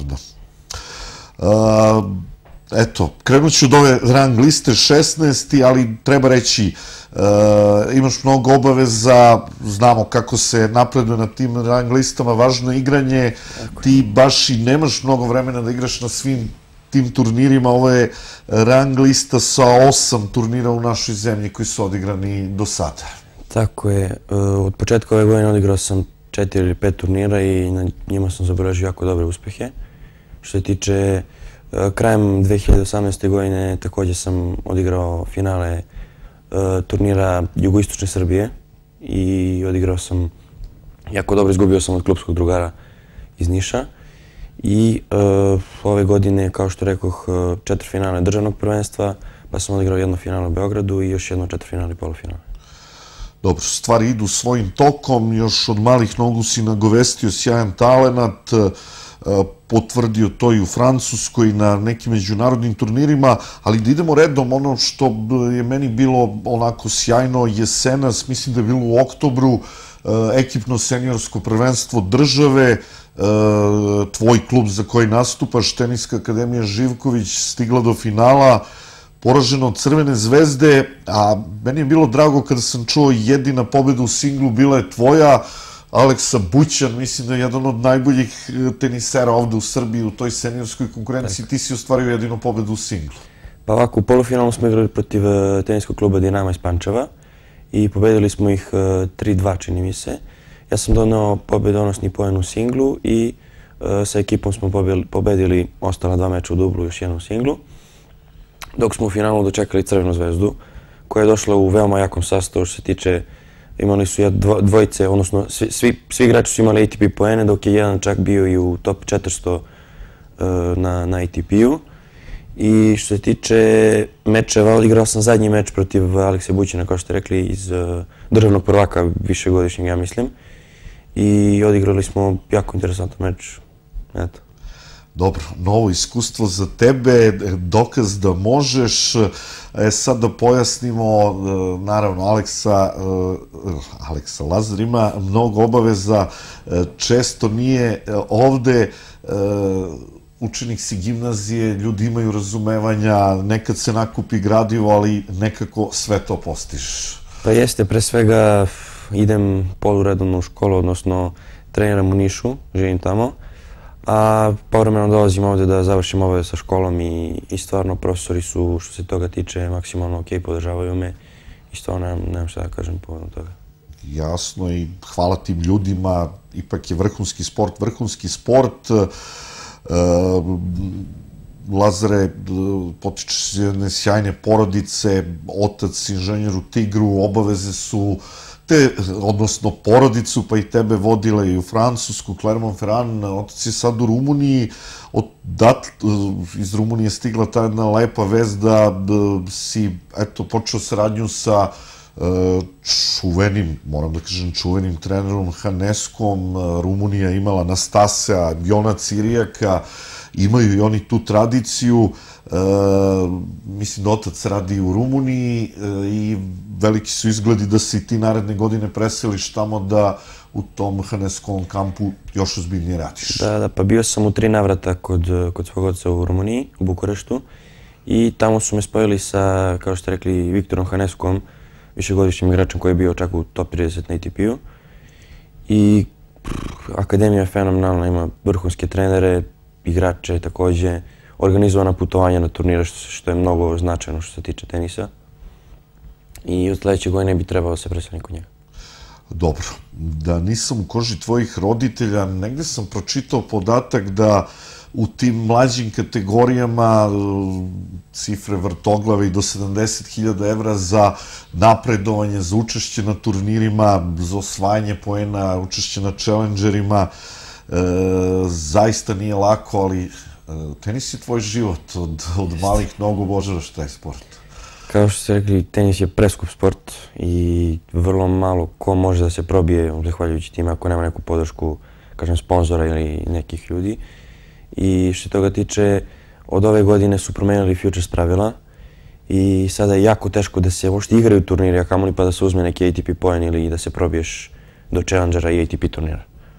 Eto, krenut ću od ove rang liste šesnaesti, ali treba reći, imaš mnogo obaveza, znamo kako se napreduje na tim rang listama, važno je igranje, ti baš i nemaš mnogo vremena da igraš na svim tim turnirima. Ovo je rang lista sa osam turnira u našoj zemlji koji su odigrani do sada. Tako je, od početka ove godine odigrao sam četiri ili pet turnira i na njima sam zabeležio jako dobre uspehe. Što se tiče krajem dve hiljade osamnaeste. godine također sam odigrao finale turnira Jugoistočne Srbije i odigrao sam jako dobro, izgubio sam od klubskog drugara iz Niša. I ove godine, kao što rekoh, četvrtfinale državnog prvenstva, pa sam odigrao jedno finale u Beogradu i još jedno četvrtfinale polufinale. Dobro, stvari idu svojim tokom, još od malih nogu si nagovestio sjajan talenat, potvrdio to i u Francuskoj na nekim međunarodnim turnirima, ali da idemo redom, ono što je meni bilo onako sjajno jesenas, mislim da je bilo u oktobru, ekipno seniorsko prvenstvo države, tvoj klub za koji nastupaš, Teniska akademija Živković, stigla do finala, poražena od Crvene zvezde, a meni je bilo drago kada sam čuo jedina pobjeda u singlu bila je tvoja, Aleksa Bućan, mislim da je jedan od najboljih tenisera ovde u Srbiji u toj seniorskoj konkurenciji, ti si ostvario jedinu pobjedu u singlu. Pa ovako, u polufinalu smo igrali protiv teniskog kluba Dinama iz Pančeva i pobedili smo ih tri dva, čini mi se. Ja sam doneo pobjedonosni poen u singlu i sa ekipom smo pobedili ostala dva meča u dublu i još jednu u singlu. Dok smo u finalu dočekali Crvenu zvezdu, koja je došla u veoma jakom sastavu što se tiče, imali su dvojice, odnosno svi igrači su imali A T P poene, dok je jedan čak bio i u top četiristo na A T P-u. I što se tiče mečeva, odigrao sam zadnji meč protiv Alekse Bućina, kao što ste rekli, iz državnog prvaka višegodišnjeg, ja mislim. I odigrali smo jako interesantan meč. Eto. Dobro, novo iskustvo za tebe, dokaz da možeš. Sad da pojasnimo, naravno, Aleksa, Aleksa Lazar ima mnogo obaveza, često nije ovde, učenik si gimnazije, ljudi imaju razumevanja, nekad se nakupi gradivo, ali nekako sve to postižeš. Pa jeste, pre svega idem poluredovno u školu, odnosno treniram u Nišu, živim tamo, a povremeno dolazim ovde da završim obave sa školom i stvarno profesori su, što se toga tiče, maksimalno okej, podržavaju me i stvarno nemam šta da kažem povodom toga. Jasno i hvala tim ljudima, ipak je vrhunski sport, vrhunski sport. Lazare, potičeš iz jedne sjajne porodice, otac inženjer u Tigru, obaveze su te, odnosno porodicu, pa i tebe vodile i u Francusku, Clermont-Ferrand, otac je sad u Rumuniji, iz Rumunije stigla ta jedna lepa vest da si, eto, počeo saradnju sa čuvenim, moram da kažem čuvenim trenerom Haneskom. Rumunija imala Nastasea, Jona Cirijaka, imaju i oni tu tradiciju. Mislim da otac radi u Rumuniji i veliki su izgledi da se i ti naredne godine preseliš tamo da u tom Haneskovom kampu još ozbiljnije radiš. Da, da, pa bio sam u tri navrata kod svog oca u Rumuniji, u Bukureštu, i tamo su me spojili sa, kao što rekli, Viktorom Haneskom, višegodišnjim igračem koji je bio čak u top trideset na A T P-u. I akademija je fenomenalna, ima vrhunske trenere, igrače takođe, organizovana putovanja na turnire, što je mnogo značajno što se tiče tenisa. I od sledećeg godine bi trebalo da se preselim kod njega. Dobro, da nisam u koži tvojih roditelja, negde sam pročitao podatak da u tim mlađim kategorijama cifre vrtoglave i do sedamdeset hiljada evra za napredovanje, za učešće na turnirima, za osvajanje poena, učešće na challengerima. Zaista nije lako, ali tenis je tvoj život. Od malih nogu obožavaš taj sport. Kao što ste rekli, tenis je preskup sport i vrlo malo ko može da se probije zahvaljujući time ako nema neku podršku, kažem, sponzora ili nekih ljudi. I što toga tiče, od ove godine su promenili futures pravila i sada je jako teško da se uopšte igraju turniri, a kamoli pa da se uzme neki A T P poen ili da se probiješ do challengera i A T P turnira.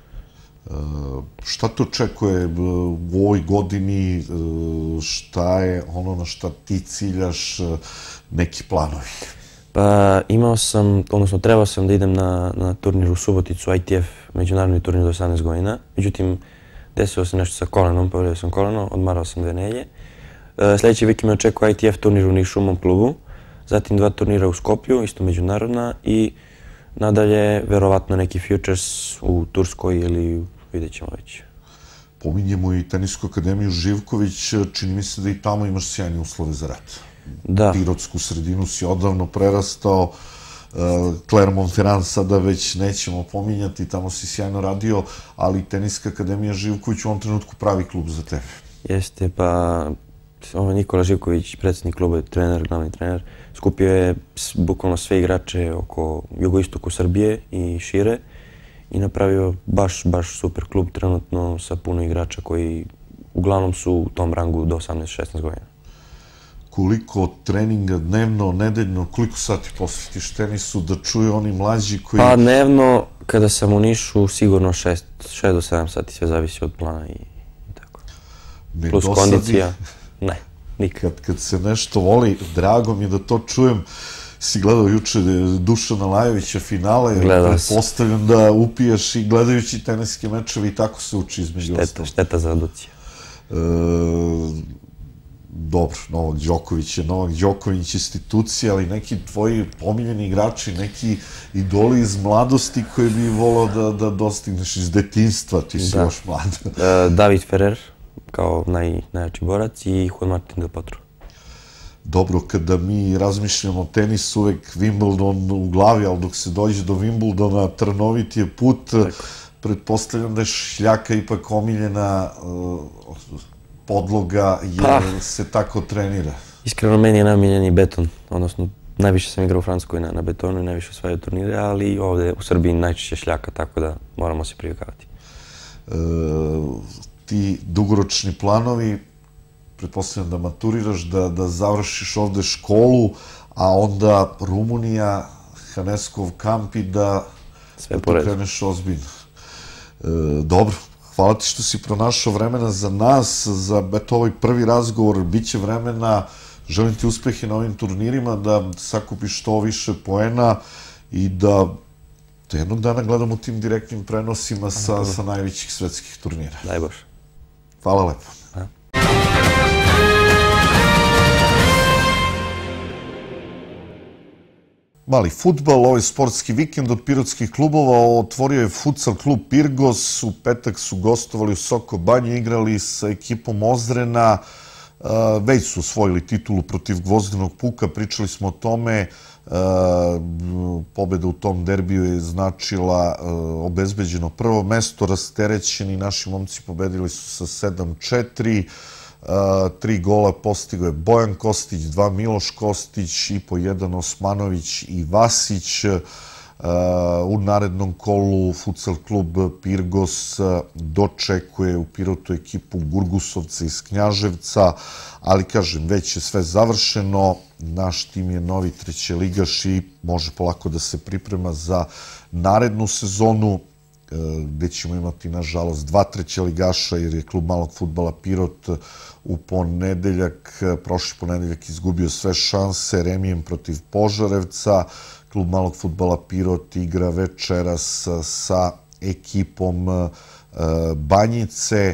Šta te očekuje u ovoj godini, šta je ono na šta ti ciljaš, neki planovi? Pa imao sam, odnosno trebao sam da idem na turnir u Suboticu, I T F, međunarodni turnir do osamnaest godina, međutim desilo se nešto sa kolenom, povredio sam koleno, odmarao sam dve nelje. Sljedeći vikend me očekuje I T F turnir u Nišu u mom klubu, zatim dva turnira u Skoplju, isto međunarodna, i nadalje verovatno neki futures u Turskoj ili vidjet ćemo već. Pominjemo i Tenisku akademiju Živković, čini mi se da i tamo imaš sjajne uslove za rad. Da. Pirotsku sredinu si odavno prerastao, Clermont-Ferrand sada već nećemo pominjati, tamo si sjajno radio, ali Teniska akademija Živković u ovom trenutku pravi klub za tebe. Jeste, pa Nikola Živković, predsjednik kluba, trener, glavni trener, skupio je bukvalno sve igrače oko jugoistoku Srbije i šire i napravio baš, baš super klub trenutno sa puno igrača koji uglavnom su u tom rangu do osamnaest šesnaest godina. Koliko treninga dnevno, nedeljno, koliko sati posvetiš tenisu da čuju oni mlađi koji... Pa dnevno, kada sam u Nišu, sigurno šest do sedam sati, sve zavisi od plana i tako. Plus kondicija. Ne, nikad. Kad se nešto voli, drago mi je da to čujem. Si gledao juče Dušana Lajovića finale, pretpostavljam da upiješ i gledajući teniske mečeve i tako se uči između ostalo. Šteta za aducija. Dobro, Novak Đoković je Novak Đoković institucija, ali neki tvoji pomiljeni igrači, neki idoli iz mladosti koji bi volao da dostigneš iz detinjstva, ti si još mlad. David Ferrer, kao najjači borac, i Juan Martín del Potro. Dobro, kada mi razmišljamo o tenisu, uvek Wimbledon u glavi, ali dok se dođe do Wimbledona, trnovit je put. Pretpostavljam da je šljaka ipak omiljena podloga jer se tako trenira. Iskreno, meni je najomiljeniji beton, odnosno najviše sam igrao u Francuskoj na betonu i najviše osvajao turnire, ali ovde u Srbiji najčešće šljaka, tako da moramo se privikavati. Ti dugoročni planovi, pretpostavljam da maturiraš, da završiš ovde školu, a onda Rumunija, Haneskov kamp i da kreneš ozbiljno. Dobro. Hvala ti što si pronašao vremena za nas, za ovaj prvi razgovor. Biće vremena, želim ti uspehe na ovim turnirima, da sakupiš što više poena i da jednog dana gledamo u tim direktnim prenosima sa najvećih svetskih turnira. Daj Bože. Hvala lepo. Mali fudbal, ovaj sportski vikend od pirotskih klubova otvorio je futsal klub Pirgos, u petak su gostovali u Soko Banji, igrali sa ekipom Ozrena, već su osvojili titulu protiv Gvozdenog Puka, pričali smo o tome, pobeda u tom derbiju je značila obezbeđeno prvo mesto, rasterećeni naši momci pobedili su sa sedam četiri, tri gola postigao je Bojan Kostić, dva Miloš Kostić i po jedan Osmanović i Vasić. U narednom kolu futsal klub Pirgos dočekuje u Pirotu ekipu Gurgusovca iz Knjaževca, ali kažem, već je sve završeno, naš tim je novi trećeligaš i može polako da se priprema za narednu sezonu, gde ćemo imati, nažalost, dva trećeligaša, jer je klub malog fudbala Pirot u ponedeljak, prošli ponedeljak izgubio sve šanse remijem protiv Požarevca. Klub malog fudbala Pirot igra večeras sa ekipom Banjice.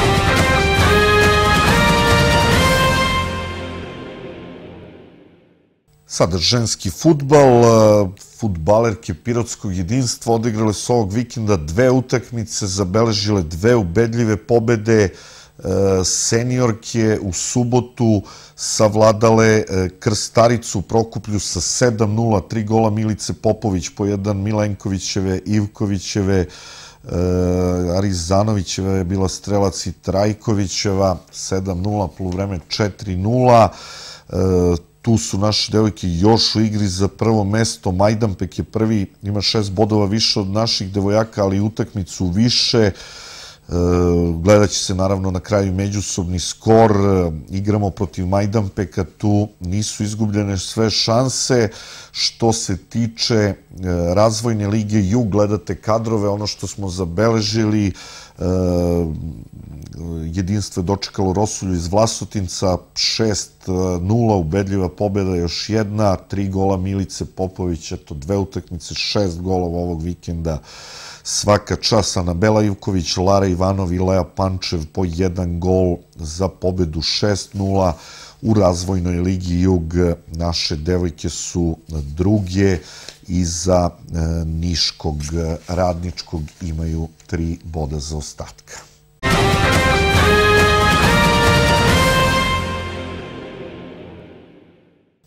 Sada ženski fudbal, fudbalerke Pirotskog jedinstva odigrale su ovog vikenda dve utakmice, zabeležile dve ubedljive pobede. Seniorke u subotu savladale Krstaricu u Prokuplju sa sedam nula, tri gola Milice Popović, po jedan Milenkovićeve, Ivkovićeve, Arizanovićeva je bila strelac i Trajkovićeva, sedam nula, poluvreme četiri nula. Tu su naše devojke još u igri za prvo mesto. Majdanpek je prvi, ima šest bodova više od naših devojaka, ali utakmicu više. Gledat će se naravno na kraju međusobni skor. Igramo protiv Majdanpeka, tu nisu izgubljene sve šanse. Što se tiče razvojne lige Jug, gledate kadrove, ono što smo zabeležili, jedinstvo je dočekalo Rosulju iz Vlasotinca, šest nula, ubedljiva pobjeda, još jedna, tri gola Milice Popović, eto dve utakmice, šest golova ovog vikenda, svaka čast. Anabela Ivković, Lara Ivanov i Lea Pančev po jedan gol za pobjedu, šest nula. U razvojnoj ligi Jug naše devojke su druge, iza Niškog Radničkog imaju tri boda za ostatka.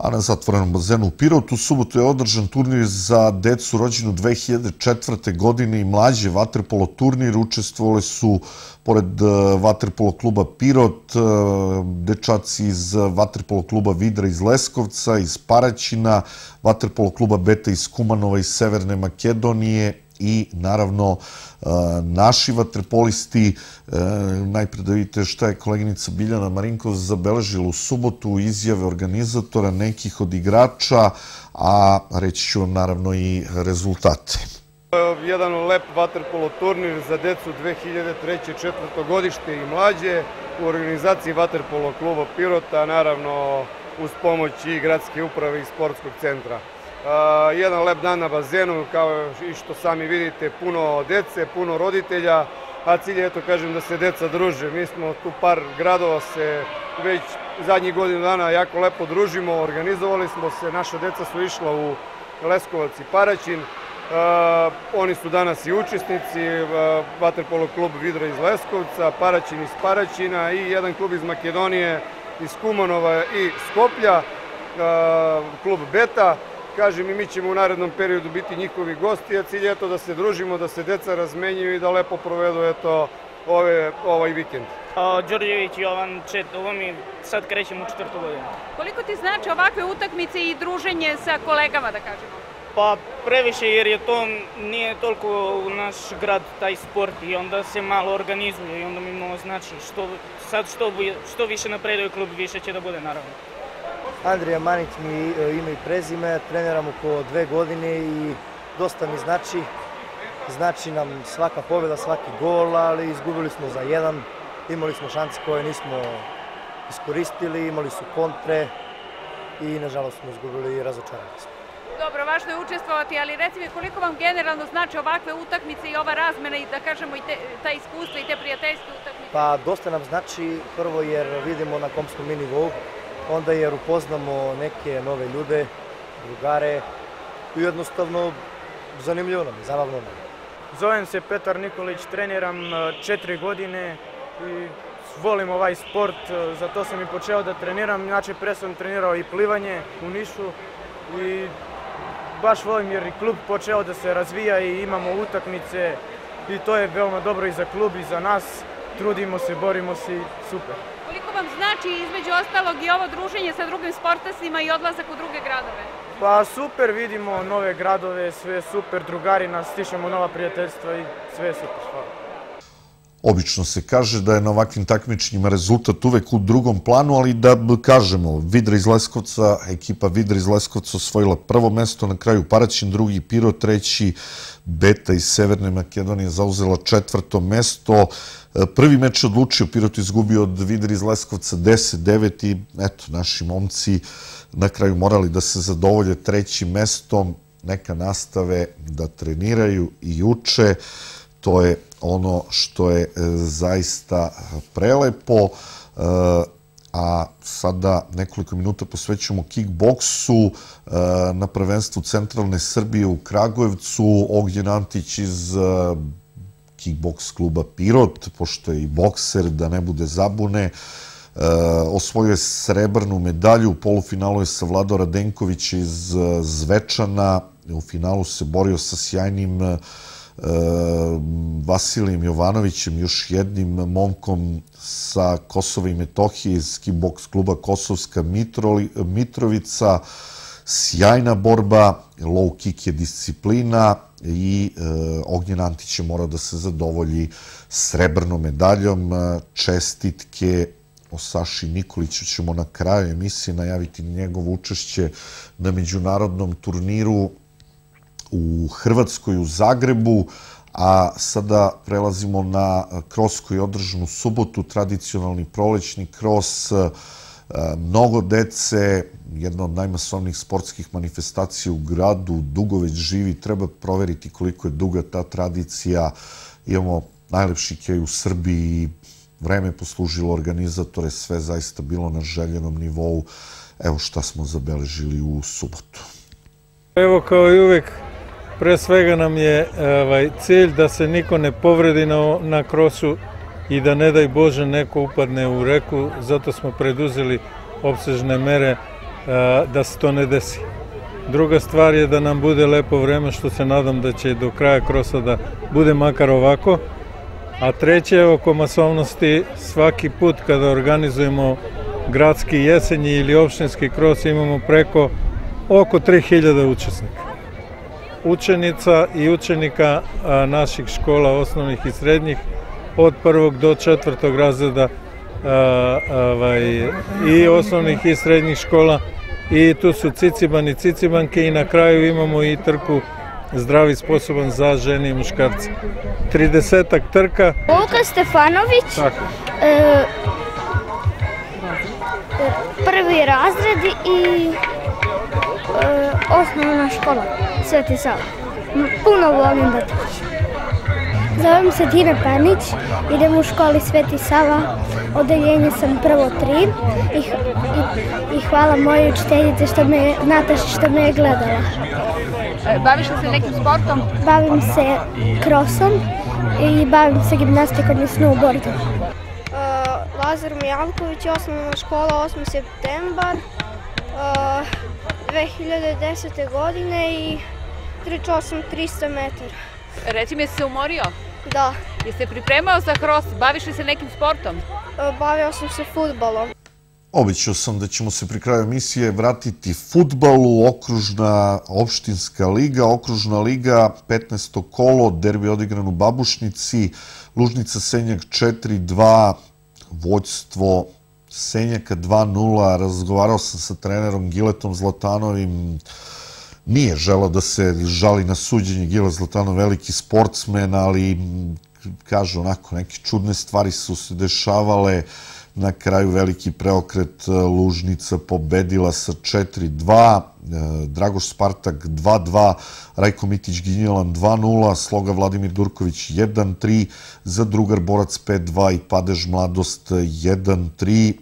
A na zatvorenom bazenu u Pirotu u subotu je održan turnir za decu rođenu dve hiljade četvrte. godine i mlađe. Vaterpolo turnir učestvovali su pored Vaterpolo kluba Pirot, dečaci iz Vaterpolo kluba Vidra iz Leskovca, iz Paraćina, Vaterpolo kluba Beta iz Kumanova, iz Severne Makedonije i naravno naši vaterpolisti. Najpre da vidite šta je koleginica Biljana Marinkov zabeležila u subotu, izjave organizatora, nekih od igrača, a reći ću vam naravno i rezultate. Jedan lep vaterpolo turnir za decu dve hiljade treće i četvrte. godište i mlađe u organizaciji Vaterpolo kluba Pirota, naravno uz pomoć i gradske uprave i sportskog centra. Jedan lep dan na bazenu, kao i što sami vidite, puno dece, puno roditelja, a cilj je, eto kažem, da se deca druže. Mi smo tu par gradova se već zadnjih godinu dana jako lepo družimo, organizovali smo se, naša deca su išla u Leskovac i Paraćin. Oni su danas i učesnici, Vaterpolo klub Vidra iz Leskovca, Paraćin iz Paraćina i jedan klub iz Makedonije, iz Kumanova i Skoplja, klub Beta. Kažem, i mi ćemo u narednom periodu biti njihovi gosti, a cilj je to da se družimo, da se deca razmenjuju i da lepo provedu ovaj vikend. Đorđević Jovan Četovom i sad krećemo u četvrtu godinu. Koliko ti znači ovakve utakmice i druženje sa kolegama, da kažemo? Pa previše, jer je to nije toliko u naš grad taj sport i onda se malo organizuje i onda mi mnogo znači. Sad što više napreduje klub, više će da bude, naravno. Andrija Manić mi ime i prezime, treniram oko dve godine i dosta mi znači. Znači nam svaka pobjeda, svaki gol, ali izgubili smo za jedan. Imali smo šanse koje nismo iskoristili, imali su kontre i nažalost smo izgubili i razočarali smo. Dobro, važno je učestvovati, ali reci mi koliko vam generalno znači ovakve utakmice i ova razmena i da kažemo i ta iskustva i te prijateljske utakmice? Pa dosta nam znači, prvo jer vidimo na kom smo mi nivou, onda jer upoznamo neke nove ljude, drugare i jednostavno zanimljivo nam je, zabavno nam je. Zovem se Petar Nikolić, treniram četiri godine i volim ovaj sport, zato sam i počeo da treniram. Inače, pre sam trenirao i plivanje u Nišu i baš volim jer i klub počeo da se razvija i imamo utakmice i to je veoma dobro i za klub i za nas. Trudimo se, borimo se i super. Koliko vam znači između ostalog i ovo druženje sa drugim sportastima i odlazak u druge gradove? Pa super, vidimo nove gradove, sve super, drugari nas, stičemo nova prijateljstva i sve je super, hvala. Obično se kaže da je na ovakvim takmičenjima rezultat uvek u drugom planu, ali da kažemo, Vidra iz Leskovca, ekipa Vidra iz Leskovca osvojila prvo mesto, na kraju Paraćin, drugi Pirot, treći Beta iz Severne Makedonije zauzela četvrto mesto. Prvi meč je odlučio, Pirot izgubio od Vidra iz Leskovca deset devet i eto, naši momci na kraju morali da se zadovolje trećim mestom, neka nastave da treniraju i uče. To je ono što je zaista prelepo, a sada nekoliko minuta posvećujemo kickboksu na prvenstvu Centralne Srbije u Kragujevcu. Ognjen Antić iz kickboks kluba Pirot, pošto je i bokser, da ne bude zabune, osvojio je srebrnu medalju, u polufinalu je savladao Radenkovića iz Zvečana, u finalu se borio sa sjajnim Vasilijem Jovanovićem, još jednim momkom sa Kosova i Metohije iz kickboks kluba Kosovska Mitrovica. Sjajna borba, low kick je disciplina i Ognjen Antić je morao da se zadovolji srebrnom medaljom. Čestitke o Saši Nikoliću ćemo na kraju emisije najaviti njegovo učešće na međunarodnom turniru u Hrvatskoj, u Zagrebu, a sada prelazimo na kros koji je održan u subotu, tradicionalni prolećni kros, mnogo dece, jedna od najmasovnijih sportskih manifestacija u gradu, dugo već živi, treba proveriti koliko je duga ta tradicija, imamo najlepši kej u Srbiji, vreme je poslužilo organizatore, sve zaista bilo na željenom nivou, evo šta smo zabeležili u subotu. Evo kao i uvek, pre svega nam je cilj da se niko ne povredi na krosu i da ne daj Bože neko upadne u reku, zato smo preduzeli opsežne mere da se to ne desi. Druga stvar je da nam bude lepo vreme, što se nadam da će do kraja krosa da bude makar ovako. A treće, oko masovnosti, svaki put kada organizujemo gradski jesenji ili opštinski kros imamo preko oko tri hiljade učesnika. Učenica i učenika naših škola, osnovnih i srednjih, od prvog do četvrtog razreda i osnovnih i srednjih škola. I tu su ciciban i cicibanke i na kraju imamo i trku zdravi sposoban za žene i muškarce. tridesetak trka. Luka Stefanović, e, prvi razred i e, osnovna škola Sveti Sava. Puno volim da trčim. Zovem se Tina Panić, idem u školi Sveti Sava, odeljenje sam prvo tri i, i, i hvala mojoj učiteljici što me, Nataši što me je gledala. Baviš li se nekim sportom? Bavim se krosom i bavim se gimnastikom i snowboardom. Uh, Lazar Mijavković, osnovna škola osmi septembar, uh, dve hiljade desete. godine i trčao sam trista metara. Reci mi, jesi se umorio? Da. Jesi se pripremao za kros? Baviš li se nekim sportom? Uh, bavio sam se fudbalom. Obećao sam da ćemo se pri kraju emisije vratiti fudbalu, okružna opštinska liga, okružna liga, petnaesto kolo, derbi odigran u Babušnici, Lužnica Senjak četiri dva, vođstvo Senjaka dva nula, razgovarao sam sa trenerom Giletom Zlatanovim, nije želeo da se žali na suđenje, Gile Zlatanov veliki sportsmen, ali kaže onako, neke čudne stvari su se dešavale. Na kraju veliki preokret, Lužnica pobedila sa četiri dva, Dragoš Spartak dva dva, Rajko Mitić Ginjelan dva nula, Sloga Vladimir Durković jedan tri, za Drugar Borac pet dva i Padež Mladost jedan tri.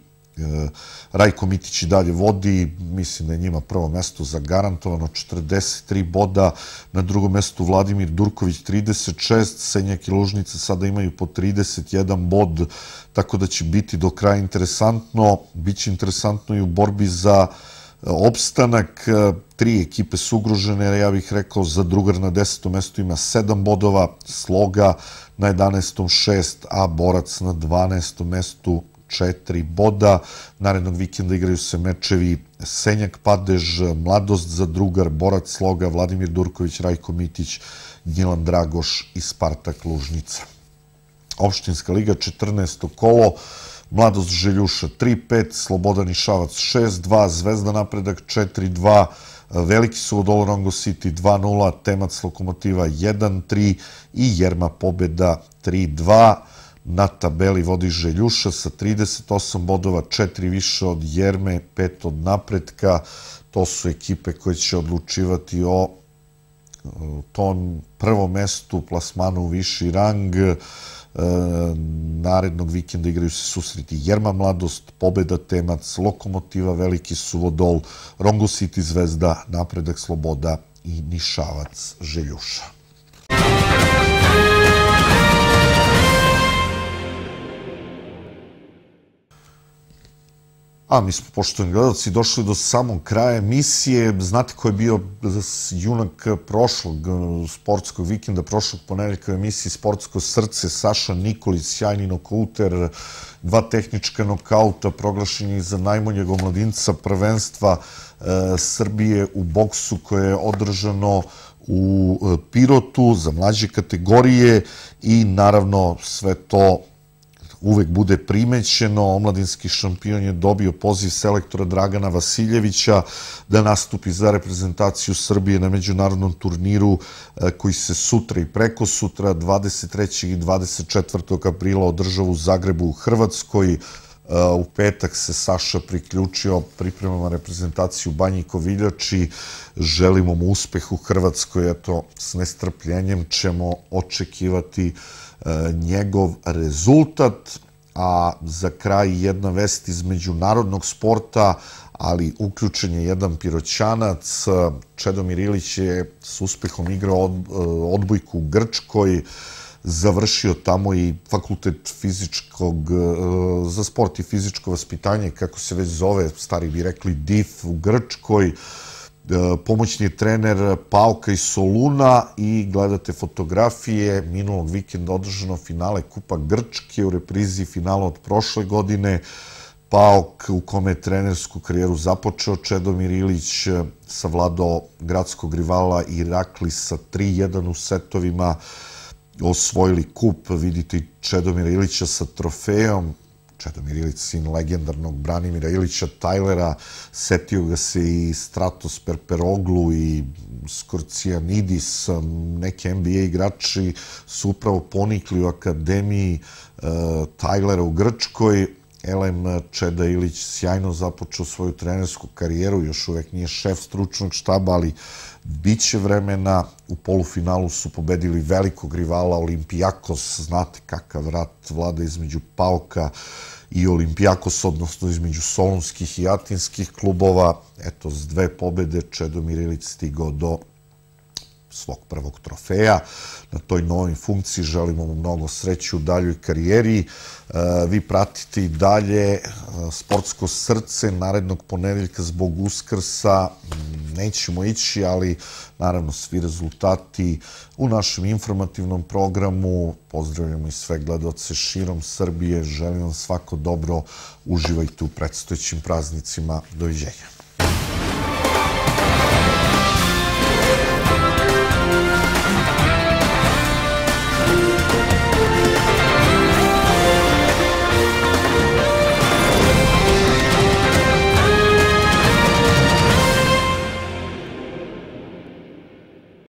Rajko Mitić i dalje vodi, mislim da je njima prvo mesto zagarantovano, četrdeset tri boda, na drugom mestu Vladimir Durković trideset šest, Senjak i Lužnica sada imaju po trideset jedan bod, tako da će biti do kraja interesantno, bit će interesantno i u borbi za opstanak, tri ekipe su ugrožene, ja bih rekao za Drugar na desetom mestu ima sedam bodova, Sloga na jedanaestom šest, a Borac na dvanaestom mestu četiri boda. Narednog vikenda igraju se mečevi Senjak, Padež, Mladost za Drugar, Borac, Sloga, Vladimir Durković, Rajko Mitić, Gnjilan Dragoš i Spartak Lužnica. Opštinska liga, četrnaesto kolo, Mladost Željuša tri pet, Slobodan Nišavac šest dva, Zvezda Napredak četiri dva, Veliki Suvodol Rongo City dva nula, Temac Lokomotiva jedan tri i Jerma pobeda tri dva. Na tabeli vodi Željuša sa trideset osam bodova, četiri više od Jerme, pet od Napretka. To su ekipe koje će odlučivati o tom prvom mestu, plasmanu u viši rang. Narednog vikenda igraju se susreti Jerma Mladost, Pobeda Temac, Lokomotiva, Veliki Suvodol, Rongo City Zvezda, Napredak Sloboda i Nišavac Željuša. A mi smo, poštovani gledalci, došli do samog kraja emisije. Znate ko je bio junak prošlog sportskog vikenda, prošlog ponedeljka u emisiji Sportsko srce? Saša Nikolić, sjajni nokauter, dva tehnička nokauta, proglašen je za najboljeg omladinca prvenstva Srbije u boksu koje je održano u Pirotu za mlađe kategorije i naravno sve to uvek bude primećeno. Omladinski šampion je dobio poziv selektora Dragana Vasiljevića da nastupi za reprezentaciju Srbije na međunarodnom turniru koji se sutra i preko sutra, dvadeset trećeg i dvadeset četvrtog aprila održava u Zagrebu u Hrvatskoj. U petak se Saša priključio pripremama reprezentaciju Banji Koviljači. Želimo mu uspeh u Hrvatskoj. Eto, s nestrpljenjem ćemo očekivati njegov rezultat. A za kraj jedna vest iz međunarodnog sporta, ali uključen je jedan Piroćanac. Čedomir Ilić je s uspehom igrao odbojku u Grčkoj. završio tamo i fakultet fizičkog, za sport i fizičko vaspitanje, kako se već zove, stari bi rekli D I F u Grčkoj, pomoćni je trener Pauka iz Soluna i gledate fotografije. Minulog vikenda održano finale Kupa Grčke u reprizi finala od prošle godine. Pauk u kome je trenersku karijeru započeo Čedomir Ilić, savladao gradskog rivala Iraklisa tri jedan u setovima, osvojili kup, vidite i Čedomira Ilića sa trofejom. Čedomir Ilić, sin legendarnog Branimira Ilića Tajlera, setio ga se i Stratos Perperoglu i Skorcijanidis, neki N B A igrači su upravo ponikli u akademiji Tajlera u Grčkoj. Elem Čeda Ilić sjajno započeo svoju trenersku karijeru, još uvek nije šef stručnog štaba, ali bit će vremena. U polufinalu su pobedili velikog rivala Olimpijakos, znate kakav rat vlada između Pauka i Olimpijakos, odnosno između solunskih i atinskih klubova. Eto, s dve pobede Čedomir Ilić stigao do svog prvog trofeja. Na toj novoj funkciji želimo mu mnogo sreće u daljoj karijeri. Vi pratite i dalje Sportsko srce. Narednog ponedeljka zbog Uskrsa nećemo ići, ali naravno svi rezultati u našem informativnom programu. Pozdravljamo i sve gledaoce širom Srbije. Želim vam svako dobro. Uživajte u predstojećim praznicima. Doviđenja.